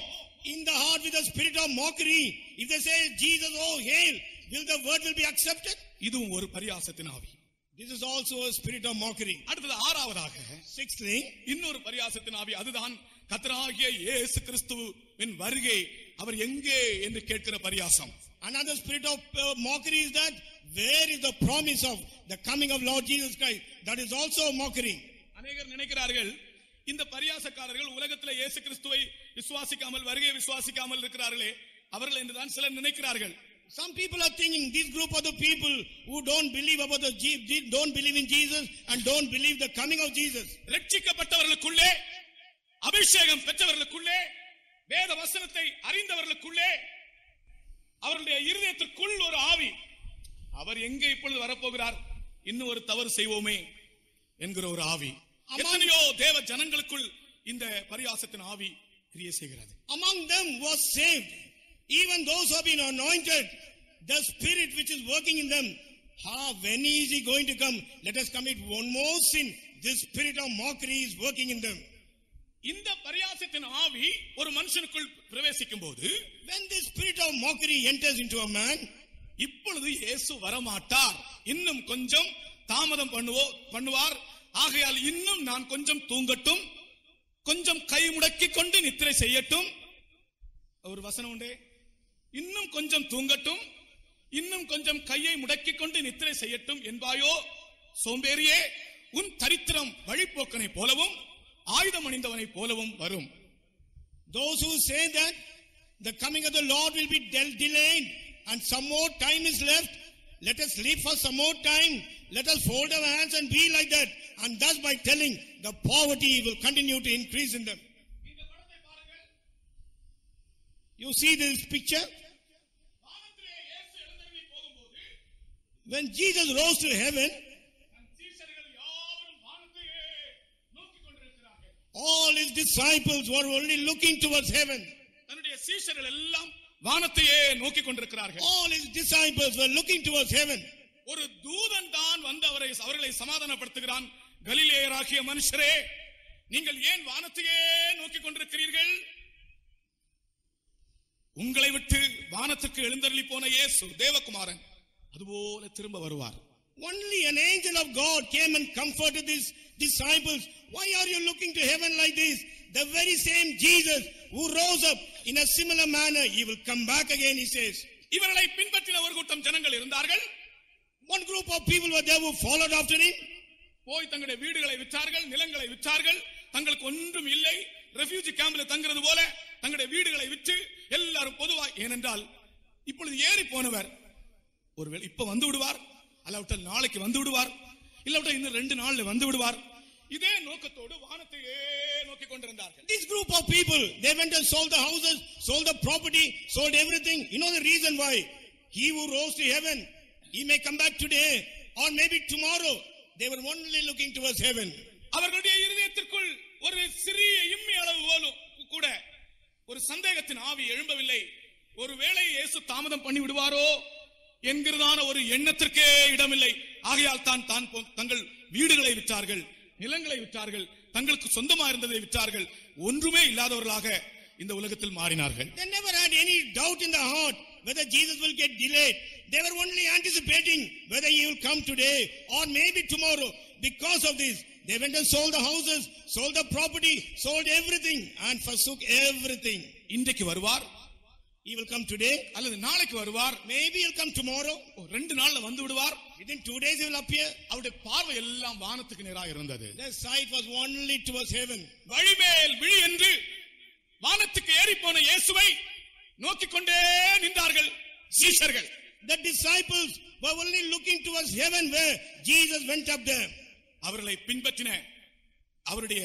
in the heart with a spirit of mockery, if they say Jesus, oh hail, will the word will be accepted? இதுவும் ஒரு பரியாசத்தின் ஆவி. This is also a spirit of mockery. அடுத்தது ஆறாவதாக, Sixthly, இன்னொரு பரியாசத்தின் ஆவி, அதுதான் கர்த்தராகிய இயேசு கிறிஸ்துவின் வருகை அவர் எங்கே என்று கேட்கிற பரியாசம். another spirit of mockery is that where is the promise of the coming of Lord Jesus Christ? That is also a mockery. அநேகர் நினைக்கிறார்கள் இந்த பரியாசக்காரர்கள் உலகத்தில் இயேசு கிறிஸ்துவை விசுவாசிக்காமல் வருகையை விசுவாசிக்காமல் இருக்கிறார்களே அவர்கள் என்றுதான் சிலர் நினைக்கிறார்கள். Some people are thinking this group of the people who don't believe don't believe in Jesus and don't believe the coming of Jesus. ரட்சிக்கப்பட்டவர்களுக்குள்ளே, அபிஷேகம் பெற்றவர்களுக்குள்ளே, வேத வசனத்தை அறிந்தவர்களுக்குள்ளே, அவருடைய இருதயத்திற்குள் ஒரு ஆவி, அவர் எங்கே இப்பொழுது வரப்போகிறார், இன்னும் ஒரு தவறு செய்வோமே என்கிற ஒரு ஆவி எத்தனையோ தேவ ஜனங்களுக்குள் இந்த பரியாசத்தின் ஆவி கிரியை செய்கிறது. Among them was saved, even those who have been anointed, the spirit which is working in them. When is he going to come? Let us commit one more sin. This spirit of mockery is working in them. இந்த பரியாசத்தின் ஆவி ஒரு மனுஷனுக்குள் பிரவேசிக்கும் போது, when this spirit of mockery enters into a man, இப்பொழுது இயேசு வரமாட்டார், இன்னும் கொஞ்சம் தாமதம் பண்ணுவார், ஆகையால் இன்னும் நான் கொஞ்சம் தூங்கட்டும், கொஞ்சம் கை முடக்கி கொண்டு நித்திரை செய்யட்டும். ஒரு வசனம் உண்டே, இன்னும் கொஞ்சம் தூங்கட்டும், இன்னும் கொஞ்சம் கையை முடக்கி கொண்டு நித்திரை செய்யட்டும் என்பாயோ சோம்பேறியே, உன் தரித்திரம் வழிபோக்கனை போலவும் ஆயுதம் அணிந்தவனை போலவும் வரும். Those who say that the coming of the Lord will be delayed and some more time is left, let us live for some more time, let us fold our hands and be like that, and thus by telling, the poverty will continue to increase in them. You see this picture? When Jesus rose to heaven, all his disciples were only looking towards heaven. தன்னுடைய சீஷர்கள் எல்லாம் வானத்தையே நோக்கி கொண்டிருக்கிறார்கள். All his disciples were looking towards heaven. ஒரு தூதன் தான் வந்து அவர்களை சமாதானப்படுத்துகிறான். கலிலேயராகிய மனுஷரே, நீங்கள் ஏன் வானத்தையே நோக்கி கொண்டிருக்கிறீர்கள்? உங்களை விட்டு வானத்துக்கு எழுந்தருளி போன இயேசு தேவகுமாரன் அதுபோல திரும்ப வருவார். Only an angel of God came and comforted his disciples. Why are you looking to heaven like this? The very same Jesus who rose up in a similar manner, he will come back again, he says. இவர்களை பின்பற்றின ஒரு கூட்டம் ஜனங்கள் இருந்தார்கள். One group of people were there who followed after him. போய் தங்களுடைய வீடுகளை விற்றார்கள், நிலங்களை விற்றார்கள், தங்களுக்கு ஒன்றும் இல்லை, ரெஃப்யூஜி கேம்பில் தங்குறது போல தங்களுடைய வீடுகளை விற்று எல்லாரும் பொதுவாக, ஏனென்றால் இப்பொழுது ஏறி போனவர் ஒருவேளை இப்ப வந்து விடுவார், அல்லாவிட்டால் நாளைக்கு வந்து விடுவார், இல்லாவிட்டால் இன்னும் 2 நாள்ல வந்து விடுவார். இதே நோக்கத்தோடு வானத்தையே நோக்கி கொண்டிருந்தார்கள். This group of people, they went and sold the houses, sold the property, sold everything. You know the reason why? He who rose to heaven, he may come back today or maybe tomorrow. They were only looking towards heaven. அவர்களுடைய இருதயத்திற்குள் ஒரு சிறிய இம்மி அளவு போலும் கூட ஒரு சந்தேகத்தின் ஆவி எழும்பவில்லை. ஒருவேளை இயேசு தாமதம் பண்ணி விடுவாரோ என்கிறதான ஒரு எண்ணத்திற்கே இடமில்லை. ஆகையால் தங்கள் வீடுகளை விற்றார்கள், நிலங்களை விற்றார்கள், தங்களுக்கு சொந்தமா இருந்ததை விற்றார்கள், ஒன்றுமே இல்லாதவர்களாக இந்த உலகத்தில் மாறினார்கள். They never had any doubt in the heart whether Jesus will get delayed. They were only anticipating whether he will come today or maybe tomorrow. Because of this, they went and sold the houses, sold the property, sold everything and forsook everything. இன்றைக்கு வருவார், he will come today, அல்லது நாளைக்கு வருவார், maybe he'll come tomorrow, 2 நாள்ல வந்து விடுவார், within 2 days he will appear. அவருடைய பார்வை எல்லாம் வானத்துக்கு நேராக இருந்தது. Their sight was only towards heaven. வழிமேல் விழி என்று வானத்துக்கு ஏறி போன இயேசுவை நோக்கிக் கொண்டே நின்றார்கள் சீஷர்கள். The disciples were only looking towards heaven where Jesus went up there. அவர்களை பின்பற்றின அவருடைய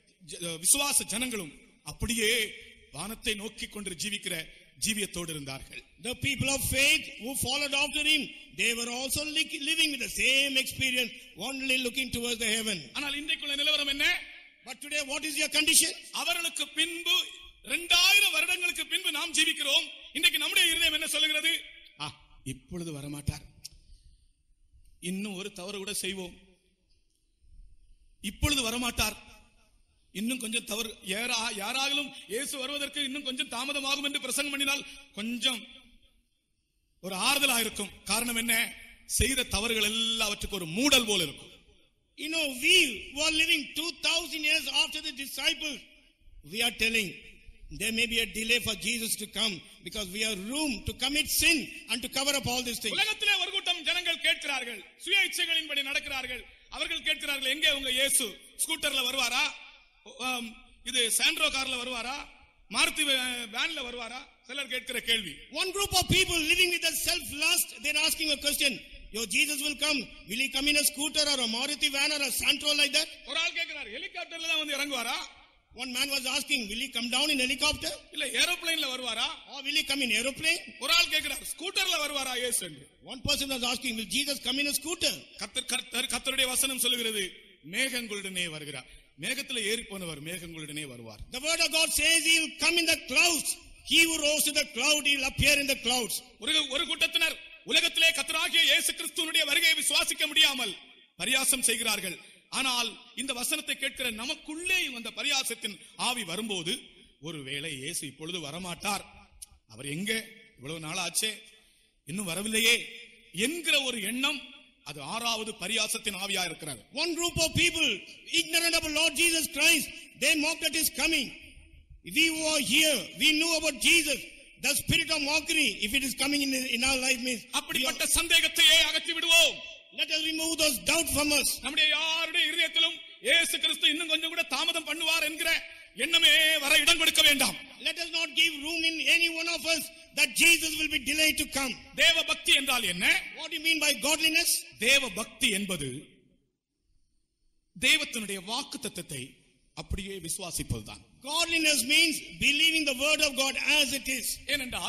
விசுவாச ஜனங்களும் அப்படியே வானத்தை நோக்கிக் கொண்டு ஜீவிக்கிற ஜீவியத்தோடு இருந்தார்கள். The people of faith who followed after him, they were also living with the same experience, only looking towards the heaven. ஆனால் இன்றைக்குள்ள நிலவரம் என்ன? But today what is your condition? அவர்களுக்கு பின்பு 2000 வருடங்களுக்கு பின்பு நாம் ஜீவிக்கிறோம். இன்றைக்கு நம்முடைய இருதயம் என்ன சொல்லுகிறது? இப்பொழுது வரமாட்டார், இன்னும் ஒரு தவறு கூட செய்வோம், இப்பொழுது வரமாட்டார், இன்னும் கொஞ்சம் தவறு யாராலும் இயேசு வருவதற்கு இன்னும் கொஞ்சம் தாமதமாகும் என்று பிரசங்கம் பண்ணினால் கொஞ்சம் ஒரு ஆறுதலா இருக்கும். காரணம் என்ன? செய்த தவறுகள் எல்லாவற்றுக்கும் ஒரு மூடல் போல இருக்கும். You know, we were living 2000 years after the disciples. We are telling there may be a delay for Jesus to come because we have room to commit sin and to cover up all these things. உலகத்திலே ஒரு கூட்டம் ஜனங்கள் கேட்கிறார்கள், சுய இச்சைகளின்படி நடக்கிறார்கள். அவர்கள் கேட்கிறார்கள், எங்கே உங்க இயேசு? ஸ்கூட்டர்ல வருவாரா? இது சாண்ட்ரோ கார்ல வருவாரா? மாருதி வேன்ல வருவாரா? சிலர் கேட்கிற கேள்வி. One group of people living with a self lust, they're asking a question. Your Jesus will come. Will he come in a scooter or a Maruti van or a Santro like that? ஒரு ஆள் கேட்கிறார், ஹெலிகாப்டர்ல தான் வந்து இறங்குவாரா? One man was asking, will he come down in helicopter? இல்ல ஏரோப்ளேன்ல வருவாரா? Or will he come in aeroplane? ஒரு ஆள் கேட்கிறார், ஸ்கூட்டர்ல வருவாரா இயேசு என்று. One person was asking, will Jesus come in a scooter? கர்த்தருடைய வசனம் சொல்லுகிறது, மேகங்களுடனே வருகிறார். மேகத்துல ஏறி போனவர் மேகங்களுடனே வருவார். The word of God says he will come in the clouds. He who rose to the cloud, he will appear in the clouds. ஒரு கூட்டத்தினர் உலகத்திலே கர்த்தராகிய இயேசு கிறிஸ்துவினுடைய வருகையை விசுவாசிக்க முடியாமல் பரியாசம் செய்கிறார்கள். ஆனால் இந்த வசனத்தை கேட்கிற நமக்குள்ளே அந்த பரியாசத்தின் ஆவி வரும்போது, ஒருவேளை இயேசு இப்பொழுது வரமாட்டார், அவர் எங்க, இவ்வளவு நாள் ஆச்சே இன்னும் வரவில்லையே என்கிற ஒரு எண்ணம், அது ஆறாவது பரியாசத்தின் ஆவியா இருக்கிறார். One group of people ignorant of Lord Jesus Christ, they mocked at his coming. We were here, we knew about Jesus. The spirit of mockery, if it is coming in our life, means அப்படிப்பட்ட சந்தேகத்தையே அகற்றி விடுவோம். Let us remove those doubts from us. நம்முடைய யாருடைய இதயத்திலும் இயேசு கிறிஸ்து இன்னும் கொஞ்சம் கூட தாமதம் பண்ணுவார் என்கிற எண்ணமே வர இடம் கொடுக்க வேண்டாம். Let us not give room in any one of us that Jesus will be delayed to come. தேவ பக்தி என்றால் என்ன? What do you mean by godliness? தேவ பக்தி என்பது தேவத்தினுடைய வாக்குத்தத்தத்தை அப்படியே விசுவாசிப்பதுதான். Godliness means believing the word of God as it is. ஏனென்றால்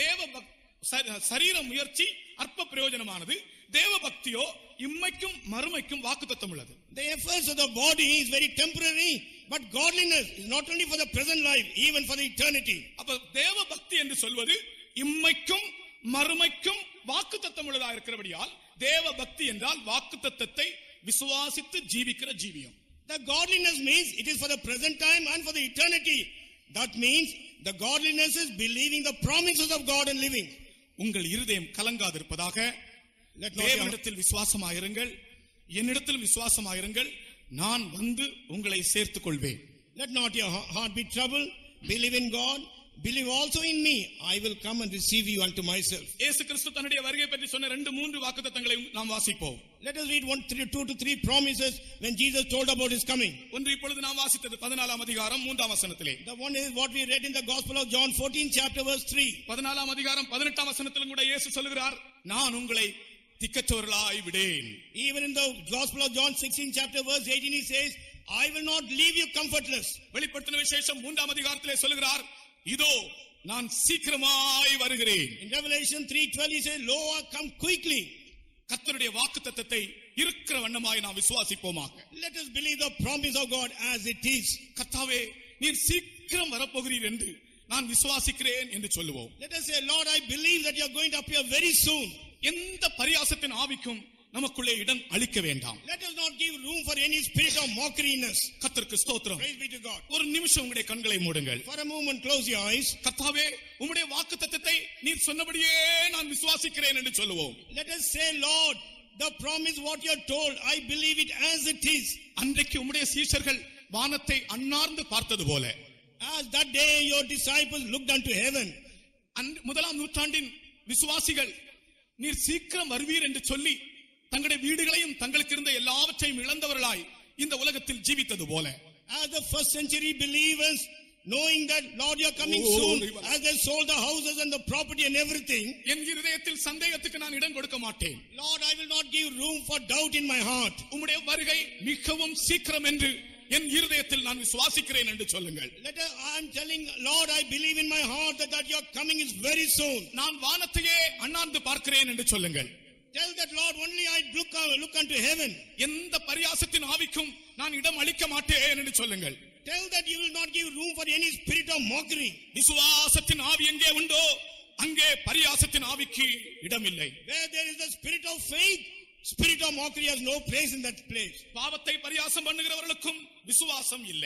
சரீர முயற்சி அற்ப பிரயோஜனமானது, தேவ பக்தியோ இம்மைக்கும் மறுமைக்கும் வாக்குத்தத்தம் உள்ளது. The efforts of the body is very temporary, but godliness is not only for the present life, even for the eternity. அப்ப தேவ பக்தி என்று சொல்வது இம்மைக்கும் மறுமைக்கும் வாக்குத்தத்தம் உள்ளதா இருக்கிறபடியால் தேவ பக்தி என்றால் வாக்குத்தத்தத்தை விசுவாசித்து ஜீவிக்கிற ஜீவியம். The godliness means it is for the present time and for the eternity. That means the godliness is believing the promises of God and living. உங்கள் இருதயம் கலங்காதிருப்பதாக. தேவனிடத்தில் விசுவாசமாயிருங்கள், என்னிடத்தில் விசுவாசமாயிருங்கள், நான் வந்து உங்களை சேர்த்துக் கொள்வேன். Let not your heart be troubled. Believe in God. Believe also in me. I will come and receive you unto myself. இயேசு கிறிஸ்து தன்னுடைய வருகை பற்றி சொன்ன 2-3 வாக்குத்தத்தங்களை நாம் வாசிப்போம். Let us read 2 to 3 promises when Jesus told about his coming. ஒன்று இப்பொழுது நாம் வாசித்தது 14ஆம் அதிகாரம் 3ஆம் வசனத்திலே. The one is what we read in the Gospel of John 14 chapter verse 3. 14ஆம் அதிகாரம் 18ஆம் வசனத்திலும் கூட இயேசு சொல்கிறார், நான் உங்களை திக்கற்றவர்களாய் விடேன். Even in the Gospel of John 16 chapter verse 18 he says, I will not leave you comfortless. வெளிப்படுத்தின விசேஷம் 3ஆம் அதிகாரத்திலே சொல்கிறார், இதோ நான் சீக்கிரமாய் வருகிறேன். In Revelation 3:12 he says, lo, I come quickly. கர்த்தருடைய வாக்குத்தத்தத்தை இருக்கிற வண்ணமாய் நாம் விசுவாசிப்போமாக. Let us believe the promise of God as it is. கர்த்தாவே, நீர் சீக்கிரம் வரப்போகிறீர் என்று நான் விசுவாசிக்கிறேன் என்று சொல்லுவோம். Let us say, Lord, I believe that you are going to appear very soon. எந்த பரியாசத்தின் ஆவிக்கும் நமக்குள்ளே இடம் அளிக்க வேண்டாம். Let us not give room for any spirit of mockeryness. கர்த்தருக்கு ஸ்தோத்திரம். Praise be to God. ஒரு நிமிஷம் உங்களுடைய கண்களை மூடுங்கள். For a moment close your eyes. கர்த்தாவே, உம்முடைய வாக்குத்தத்தத்தை நீர் சொன்னபடியே நான் விசுவாசிக்கிறேன் என்று சொல்லுவோம். Let us say, Lord, the promise what you are told, I believe it as it is. அன்றைக்கு உம்முடைய சீஷர்கள் வானத்தை அண்ணார்ந்து பார்த்தது போல, as that day your disciples looked unto heaven. முதலாம் நூற்றாண்டின் விசுவாசிகள் நீர் சீக்கிரம் வருவீர் என்று சொல்லி தங்களுடைய வீடுகளையும் தங்களுக்கு இருந்த எல்லாவற்றையும் இழந்தவர்களாய் இந்த உலகத்தில் ஜீவித்தது போல, as the first century believers knowing that Lord you are coming soon, as they sold the houses and the property and everything, என் இதயத்தில் சந்தேகத்துக்கு நான் இடம் கொடுக்க மாட்டேன். Lord, I will not give room for doubt in my heart. உம்முடைய வருகை மிகவும் சீக்கிரம் என்று என் இதயத்தில் நான் விசுவாசிக்கிறேன் என்று சொல்லுங்கள். I am telling, Lord, I believe in my heart that your coming is very soon. நான் வானத்தையே அண்ணாந்து பார்க்கிறேன் என்று சொல்லுங்கள். Tell that, Lord, only I look unto heaven. எந்த பரியாசத்தின் ஆவிக்கும் நான் இடம் அளிக்க மாட்டேன் என்று சொல்லுங்கள். Tell that you will not give room for any spirit of mockery. விசுவாசத்தின் ஆவி எங்கே உண்டோ அங்கே பரியாசத்தின் ஆவிக்கு இடம் இல்லை. Where there is the spirit of faith, spirit of mockery has no place in that place. பாவத்தை பரியாசம் பண்ணுகிறவர்களுக்கும் விசுவாசம் இல்லை.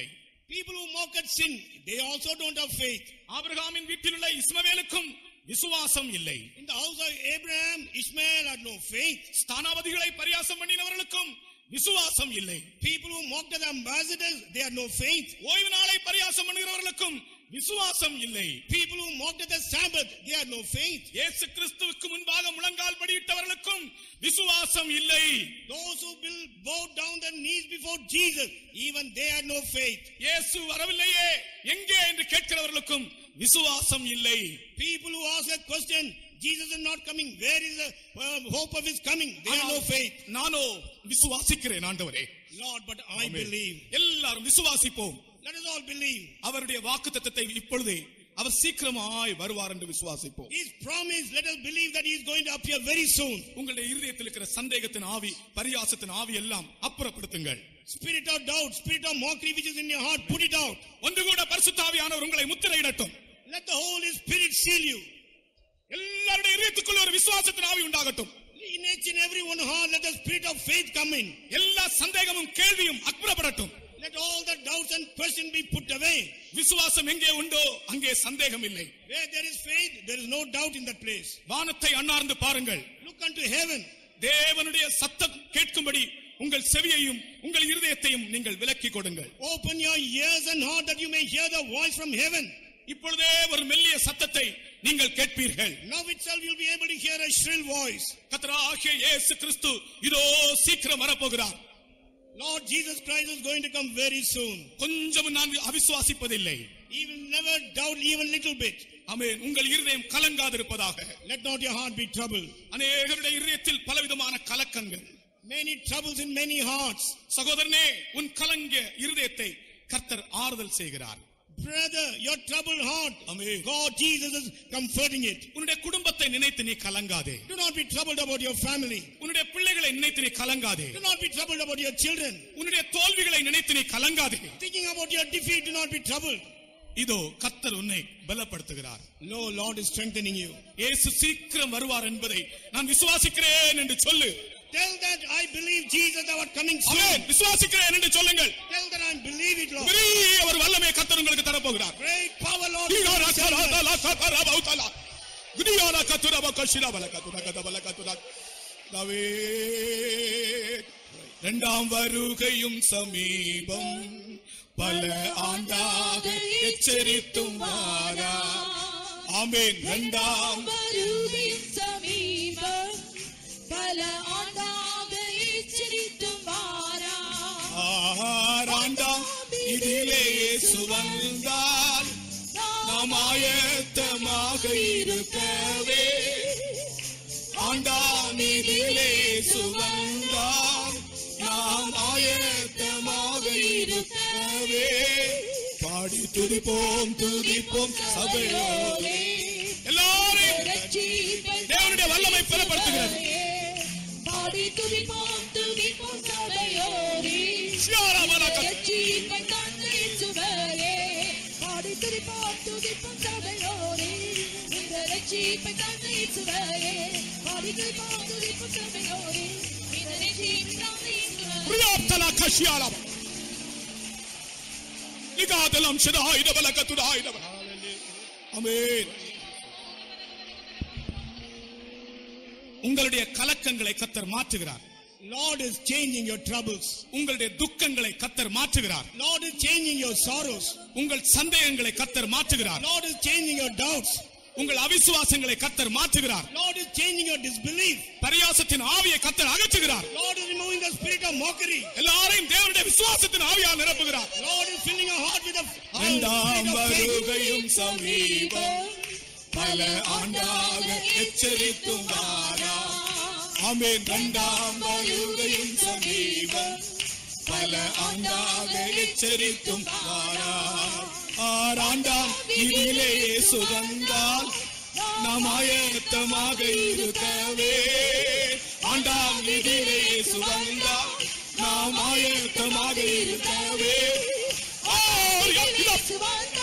People who mock at sin, they also don't have faith. ஆபிரகாமின் வீட்டில் உள்ள இஸ்மவேலுக்கும் விசுவாசம் இல்லை. In the house of Abraham, Ishmael had no faith. ஸ்தானாபதிகளை பரியாசம் பண்ணினவர்களுக்கும் விசுவாசம் இல்லை. People who mocked at the ambassadors, they had no faith. ஓய்வு நாளை பரியாசம் பண்ணுகிறவர்களுக்கும் விசுவாசம் இல்லை. People who mocked at the Sabbath, they had no faith. இயேசு கிறிஸ்துவுக்கு முன்பாக முழங்கால் படியிட்டவர்களுக்கும் விசுவாசம் இல்லை. Those who will bow down their knees before Jesus, even they had no faith. இயேசு வரவில்லையே எங்கே என்று கேட்கிறவர்களுக்கும் விசுவாசம் இல்லை. People who ask a question, Jesus is not coming, where is the hope of his coming? They have no faith. நானோ விசுவாசிக்கிறேன் ஆண்டவரே. Lord, but I believe. எல்லாரும் விசுவாசிப்போம். Let us all believe. அவருடைய வாக்குத்தத்தத்தை இப்பொழுதே அவர் சீக்கிரமாய் வருவார் என்று விசுவாசிப்போம். His promise, let us believe that he is going to appear very soon. உங்களுடைய இருதயத்தில் இருக்கிற சந்தேகத்தின் ஆவி, பரியாசத்தின் ஆவி எல்லாம் அப்புறப்படுத்துங்கள். Spirit of doubt, spirit of mockery which is in your heart, put it out. ஒன்று கூட பரிசுத்த ஆவியானவர் உங்களை முத்திரையிடட்டும். Let the Holy Spirit seal you. எல்லாருடைய இதயத்துக்குள்ள ஒரு விசுவாசத்தின் ஆவி உண்டாகட்டும். In each and every one heart, let the spirit of faith come in. எல்லா சந்தேகமும் கேள்வியும் அப்புறப்படட்டும். Let all the doubts and questions be put away. விசுவாசம் எங்கே உண்டோ அங்கே சந்தேகம் இல்லை. Where there is faith, there is no doubt in that place. வானத்தை அண்ணார்ந்து பாருங்கள். Look unto heaven. தேவனுடைய சத்தம் கேட்கும்படி உங்கள் செவியையும் உங்கள் இருதயத்தையும் நீங்கள் விலக்கிக் கொடுங்கள். Open your ears and heart that you may hear the voice from heaven. இப்பொழுதே ஒரு மெல்லிய சத்தத்தை நீங்கள் கேட்பீர்கள். Now itself you will be able to hear a shrill voice. கர்த்தராகிய இயேசு கிறிஸ்து இதோ சீக்கிரம் வரப்போகிறார். Lord Jesus Christ is going to come very soon. கொஞ்சம் நான் அவிசுவாசிப்பதில்லை. He will never doubt even little bit. ஆமென். உங்கள் இருதயம் கலங்காதிருப்பதாக. Let not your heart be troubled. அநேகருடைய இருதயத்தில் பலவிதமான கலக்கங்கள். Many troubles in many hearts. சகோதரனே, உன் கலங்கிய இருதயத்தை கர்த்தர் ஆறுதல் செய்கிறார். Brother, your troubled heart, Amen. God Jesus is comforting it. உன்னுடைய குடும்பத்தை நினைத்து நீ கலங்காதே. Do not be troubled about your family. உன்னுடைய பிள்ளைகளை நினைத்து நீ கலங்காதே. Do not be troubled about your children. உன்னுடைய தோல்விகளை நினைத்து நீ கலங்காதே. Thinking about your defeat, do not be troubled. இதோ கர்த்தர் உன்னை பலப்படுத்துகிறார். No, Lord is strengthening you. இயேசு சீக்கிரம் வருவார் என்பதை நான் விசுவாசிக்கிறேன் என்று சொல்லு. Tell that I believe Jesus thou art coming soon. ஆமென். விசுவாசிக்கிறேன் என்று சொல்லுங்கள். Tell that I believe it, Lord. பெரிய ஒரு வல்லமை கர்த்தர் உங்களுக்கு தர போகிறார். Great power, Lord. இரண்டாம் வருகையும் சமீபம், பல ஆண்டாக எச்சரித்தும் வாரா. ஆமென். இரண்டாம் வருகையும் சமீபம், பல ஆண்டாக எச்சரித்தும் வாரா. ஆறாண்டாம் இதிலே இயேசு வந்தால் நாம் ஆயத்தமாக இருக்கவே. ஆண்டாம் இதிலே இயேசு வந்தால் நாம் ஆயத்தமாக இருக்கவே. பாடி துதிப்போம் துதிப்போம் சபையோரே. எல்லாரையும் தேவனுடைய வல்லமை பெறப்படுத்துகிறது. பாடி துதிப்போம் துதிப்போம் சபையோரே. ரட்சிப்பை தந்த இயேசுவே. பாடி துதிப்போம் துதிப்போம் சபையோரே. இந்த ரட்சிப்பை தந்த இயேசுவே. பாடி துதிப்போம் துதிப்போம் சபையோரே. இந்த ரட்சிப்பை தந்த இயேசுவே. பிரியத்தல கஷியாலம் நிகாதலம் ஷதாயித பலகதுதாயித. ஆமென். உங்களுடைய கலக்கங்களை கர்த்தர் மாற்றுகிறார். Lord is changing your troubles. உங்களுடைய துக்கங்களை கர்த்தர் மாற்றுகிறார். Lord is changing your sorrows. உங்கள் சந்தேகங்களை கர்த்தர் மாற்றுகிறார். Lord is changing your doubts. உங்கள் அவிசுவாசங்களை கர்த்தர் மாற்றுகிறார். Lord is changing your disbelief. பரியாசத்தின் ஆவியை கர்த்தர் அகற்றுகிறார். Lord is removing the spirit of mockery. எல்லாரையும் தேவனுடைய விசுவாசத்தின் ஆவியால் நிரப்புகிறார். Lord is filling your heart with the இரண்டாம் வருகையும் சமீபம், பல ஆண்டாக எச்சரித்தும் வாரா. ஆமென். இரண்டாம் வருகையும் சமீபம், பல ஆண்டாக எச்சரித்தும் வாரா. ஆறாண்டாம் இதிலே இயேசு வந்தால் நாம் ஆயத்தமாக இருக்கவே. ஆண்டாம் இதிலே இயேசு வந்தால் நாம் ஆயத்தமாக இருக்கவே. இயேசு வந்தால்